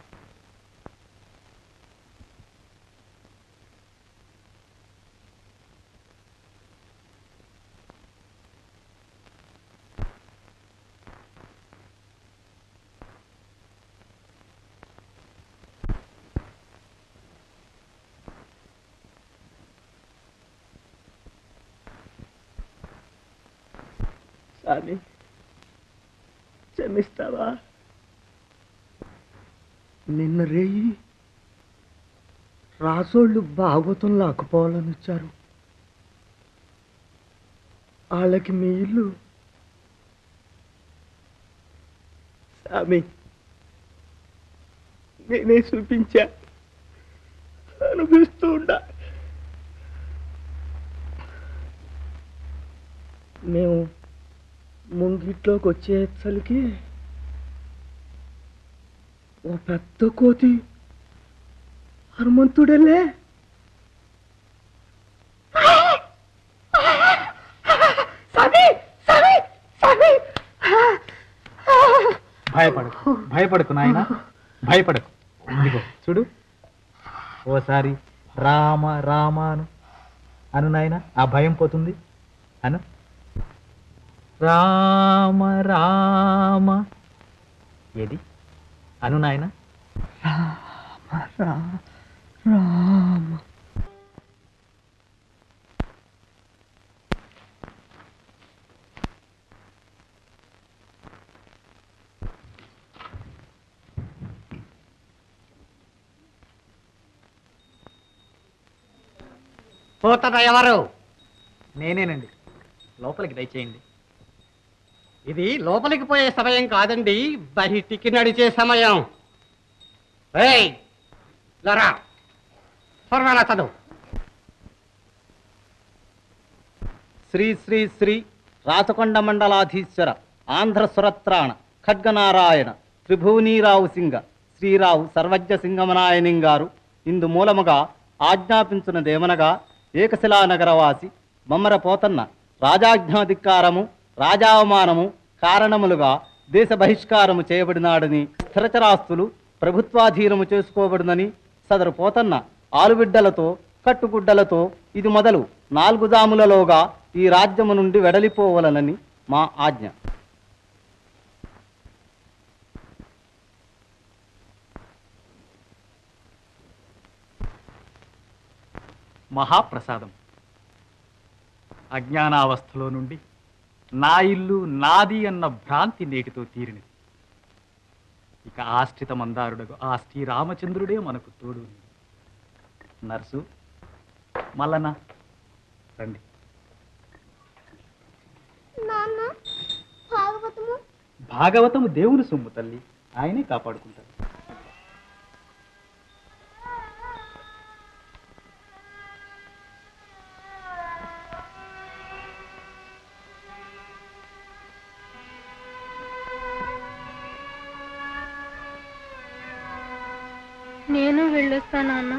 స్వామి క్షమిస్తావా? నిన్న రేయి రాసోళ్ళు భాగవతం లాక్కుపోవాలని వచ్చారు. వాళ్ళకి మీ ఇల్లు స్వామి నేనే చూపించా, అనిపిస్తూ ఉండా. మేము ముంగిట్లోకి వచ్చేసరికి ఓ పెద్ద కోతి హనుమంతుడలే భయపడకు, భయపడకు నాయన, భయపడకు. ఇదిగో చూడు, ఓసారి రామ రామ అను అను నాయన, ఆ భయం పోతుంది. అను రామ రామ. ఏది అను నాయన? రామ రామ. పోతారా ఎవరు? నేనేనండి, లోపలికి దయచేయండి. ఇది లోపలికి పోయే సమయం కాదండి, బయటికి నడిచే సమయం. ఏయ్ లరా పర్వాలా చదువు. శ్రీ శ్రీ శ్రీ రాచకొండ మండలాధీశ్వర ఆంధ్ర సురత్రాణ ఖడ్గనారాయణ త్రిభువనీరావు సింగ శ్రీరావు సర్వజ్ఞ సింగమనాయనిం గారు ఇందు మూలముగా ఆజ్ఞాపించున్నదేమనగా, ఏకశిలా నగరవాసి మమ్మర పోతన్న రాజాజ్ఞాధికారము రాజావమానము కారణములుగా దేశ బహిష్కారము చేయబడినాడని, స్థిరచరాస్తులు ప్రభుత్వాధీనము చేసుకోబడునని, సదరు పోతన్న ఆలుబిడ్డలతో కట్టుగుడ్డలతో ఇది మొదలు నాలుగు జాములలోగా ఈ రాజ్యము నుండి వెడలిపోవలనని మా ఆజ్ఞ. మహాప్రసాదం. అజ్ఞానావస్థలో నుండి నా ఇల్లు నాది అన్న భ్రాంతి నేటితో తీరినది. ఇక ఆశ్రిత మందారుడగు ఆ శ్రీరామచంద్రుడే మనకు తోడు. నర్సు మల్లన్న రండి. నాన్న భాగవతము భాగవతము దేవుని సొమ్ము తల్లి, ఆయనే కాపాడుకుంటాడు. నేను వెళ్ళొస్తా నాన్న.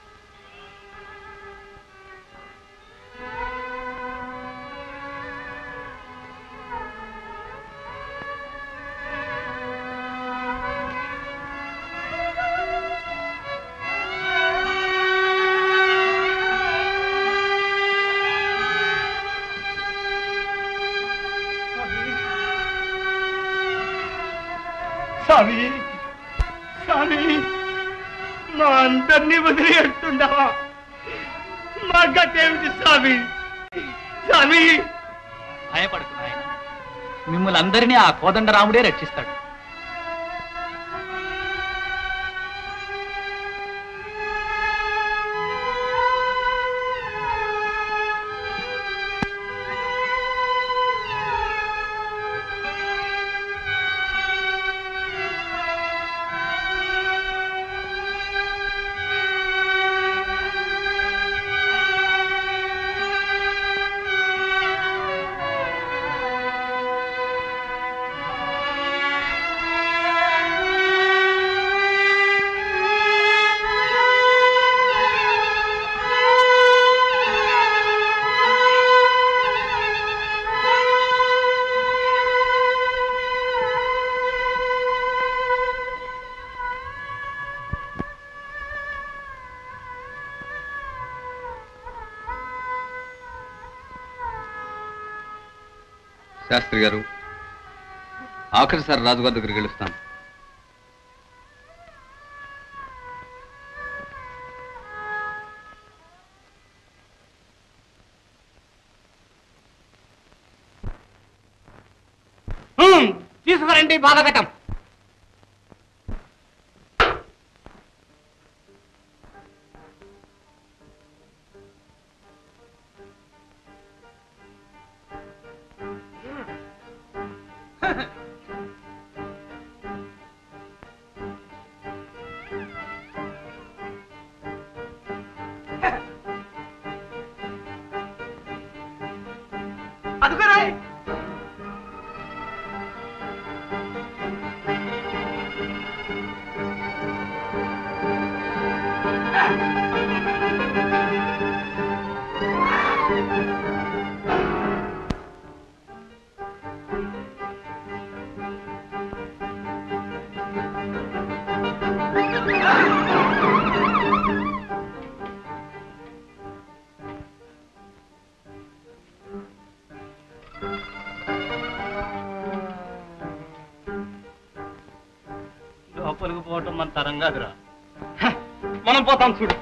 స్వామి స్వామి మా అందరినీ వదిలేస్తుండవా? మా గతేమిటి స్వామి? స్వామి భయపడుకు నాయన, మిమ్మల్ని అందరినీ ఆ కోదండరాముడే రక్షిస్తాడు. శాస్త్రి గారు, ఆఖరిసారి రాజుగారి దగ్గరికి వెళుస్తాను. తీసుకురండి బాలఘటం. అదుగురాయ్ లోపలికి పోవటం మన తరం కాదురా. మనం పోతాం చూడు.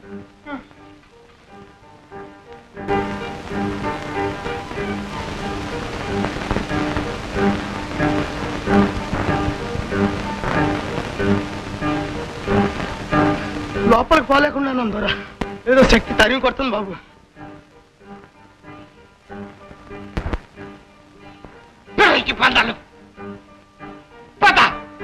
లోపలికి పోలేకుండా దొర ఏదో శక్తి తరిమి కొడుతుంది బాబు. పందాలు పద.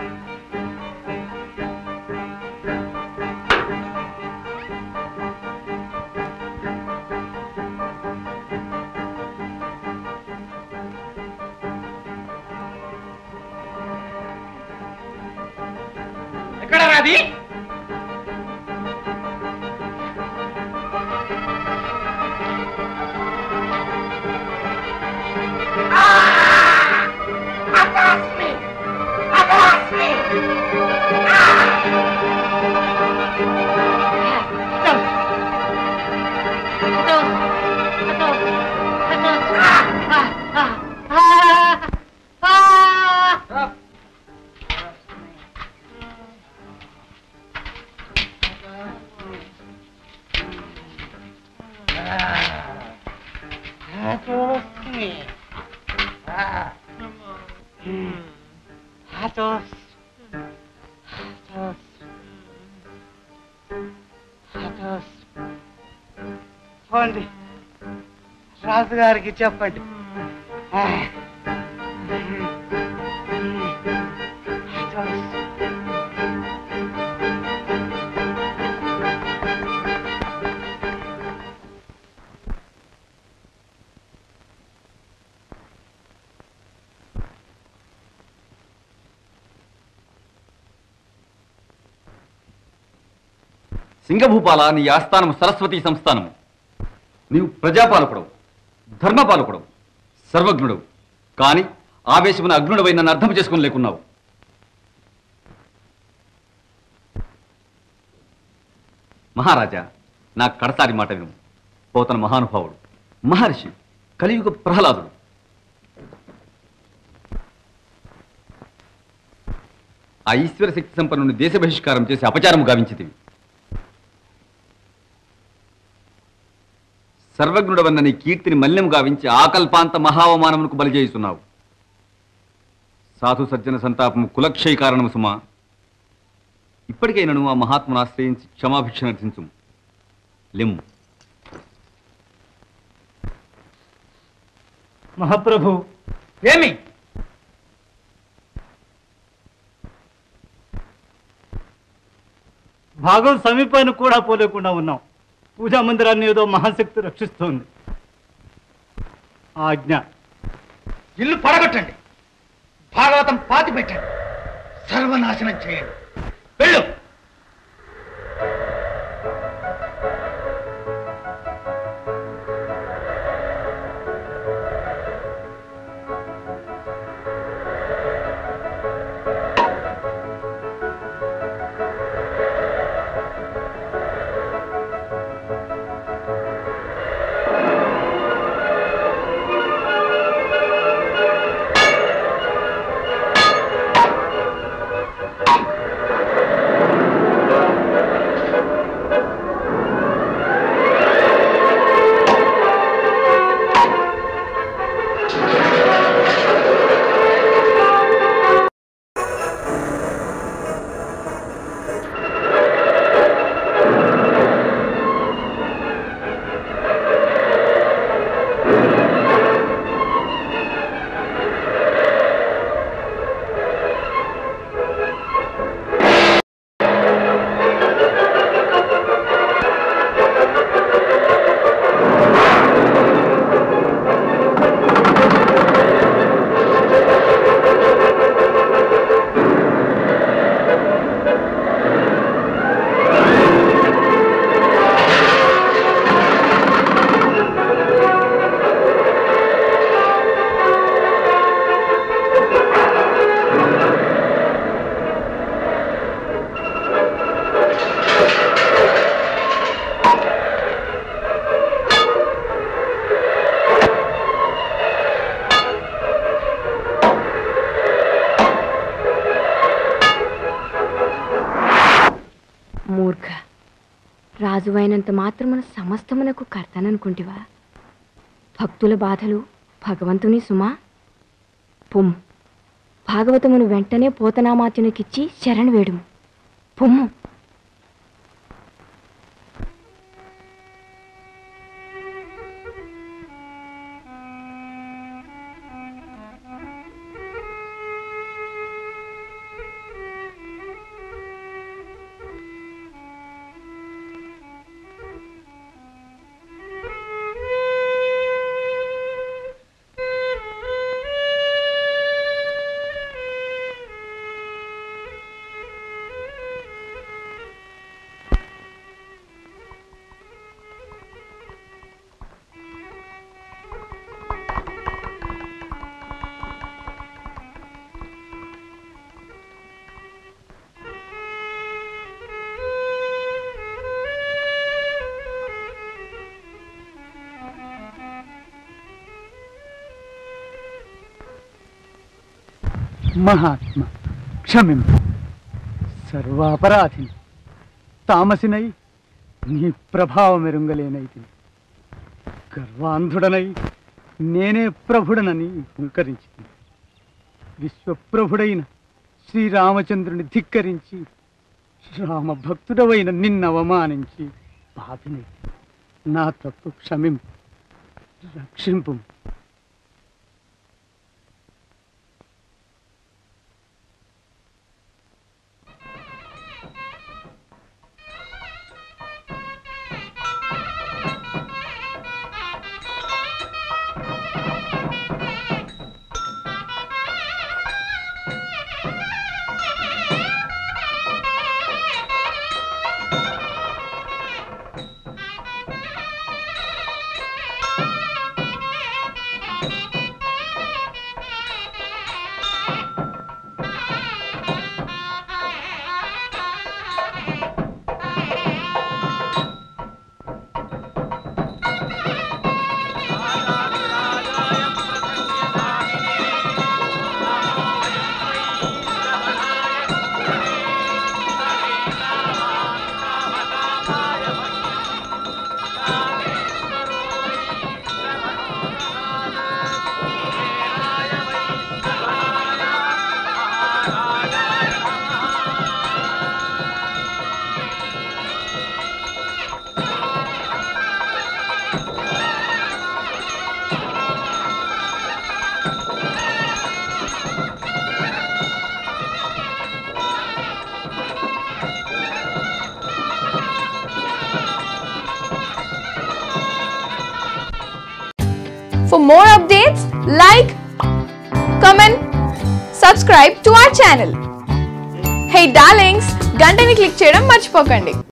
ఎక్కడ రాది? పోండి, రాజుగారికి చెప్పండి. సింగభూపాల నీ ఆస్థానము సరస్వతీ సంస్థానము. నీవు ప్రజాపాలకుడవు, ధర్మపాలకుడవు, సర్వజ్ఞుడవు. కాని ఆవేశమున అగ్నుడవై నన్ను అర్థం చేసుకుని లేకున్నావు. మహారాజా, నా కడసారి మాట విను. పోతన మహానుభావుడు, మహర్షి, కలియుగ ప్రహ్లాదుడు. ఆ ఈశ్వర శక్తి సంపన్నుని దేశ బహిష్కారం చేసి అపచారము గావించితివి. సర్వజ్ఞుడవన్న నీ కీర్తిని మల్యం గావించి ఆకల్పాంత మహావమానమునకు బలిచేస్తున్నావు. సాధు సజ్జన సంతాపము కులక్షయ కారణము సుమా. ఇప్పటికైనను ఆ మహాత్మును ఆశ్రయించి క్షమాభిక్ష నర్శించు. లెమ్ము. మహాప్రభు, ఏమి భాగం సమీపాన్ని కూడా పోలేకుండా ఉన్నాం. పూజా మందిరాన్ని ఏదో మహాశక్తి రక్షిస్తోంది. ఆజ్ఞ. ఇల్లు పడగొట్టండి, భాగవతం పాతి పెట్టండి, సర్వనాశనం చేయండి. వెళ్ళు. రాజువైనంత మాత్రమున సమస్తమునకు కర్తననుకుంటివా? భక్తుల బాధలు భగవంతుని సుమా. పొమ్ము, భాగవతమును వెంటనే పోతనామాత్యునికిచ్చి శరణు వేడుము. పొమ్ము. మహాత్మ క్షమింపు. సర్వాపరాధిని తామసినై నీ ప్రభావం ఎరుంగలేనైతిని. గర్వాంధుడనై నేనే ప్రభుడనని హుంకరించింది. విశ్వప్రభుడైన శ్రీరామచంద్రుని ధిక్కరించి రామభక్తుడవైన నిన్ను అవమానించి పాపినై. నా తప్పు క్షమింపు, రక్షింపు. For more updates, like, comment, subscribe to our channel. Hey darlings, గంటని click చేయడం మర్చిపోకండి.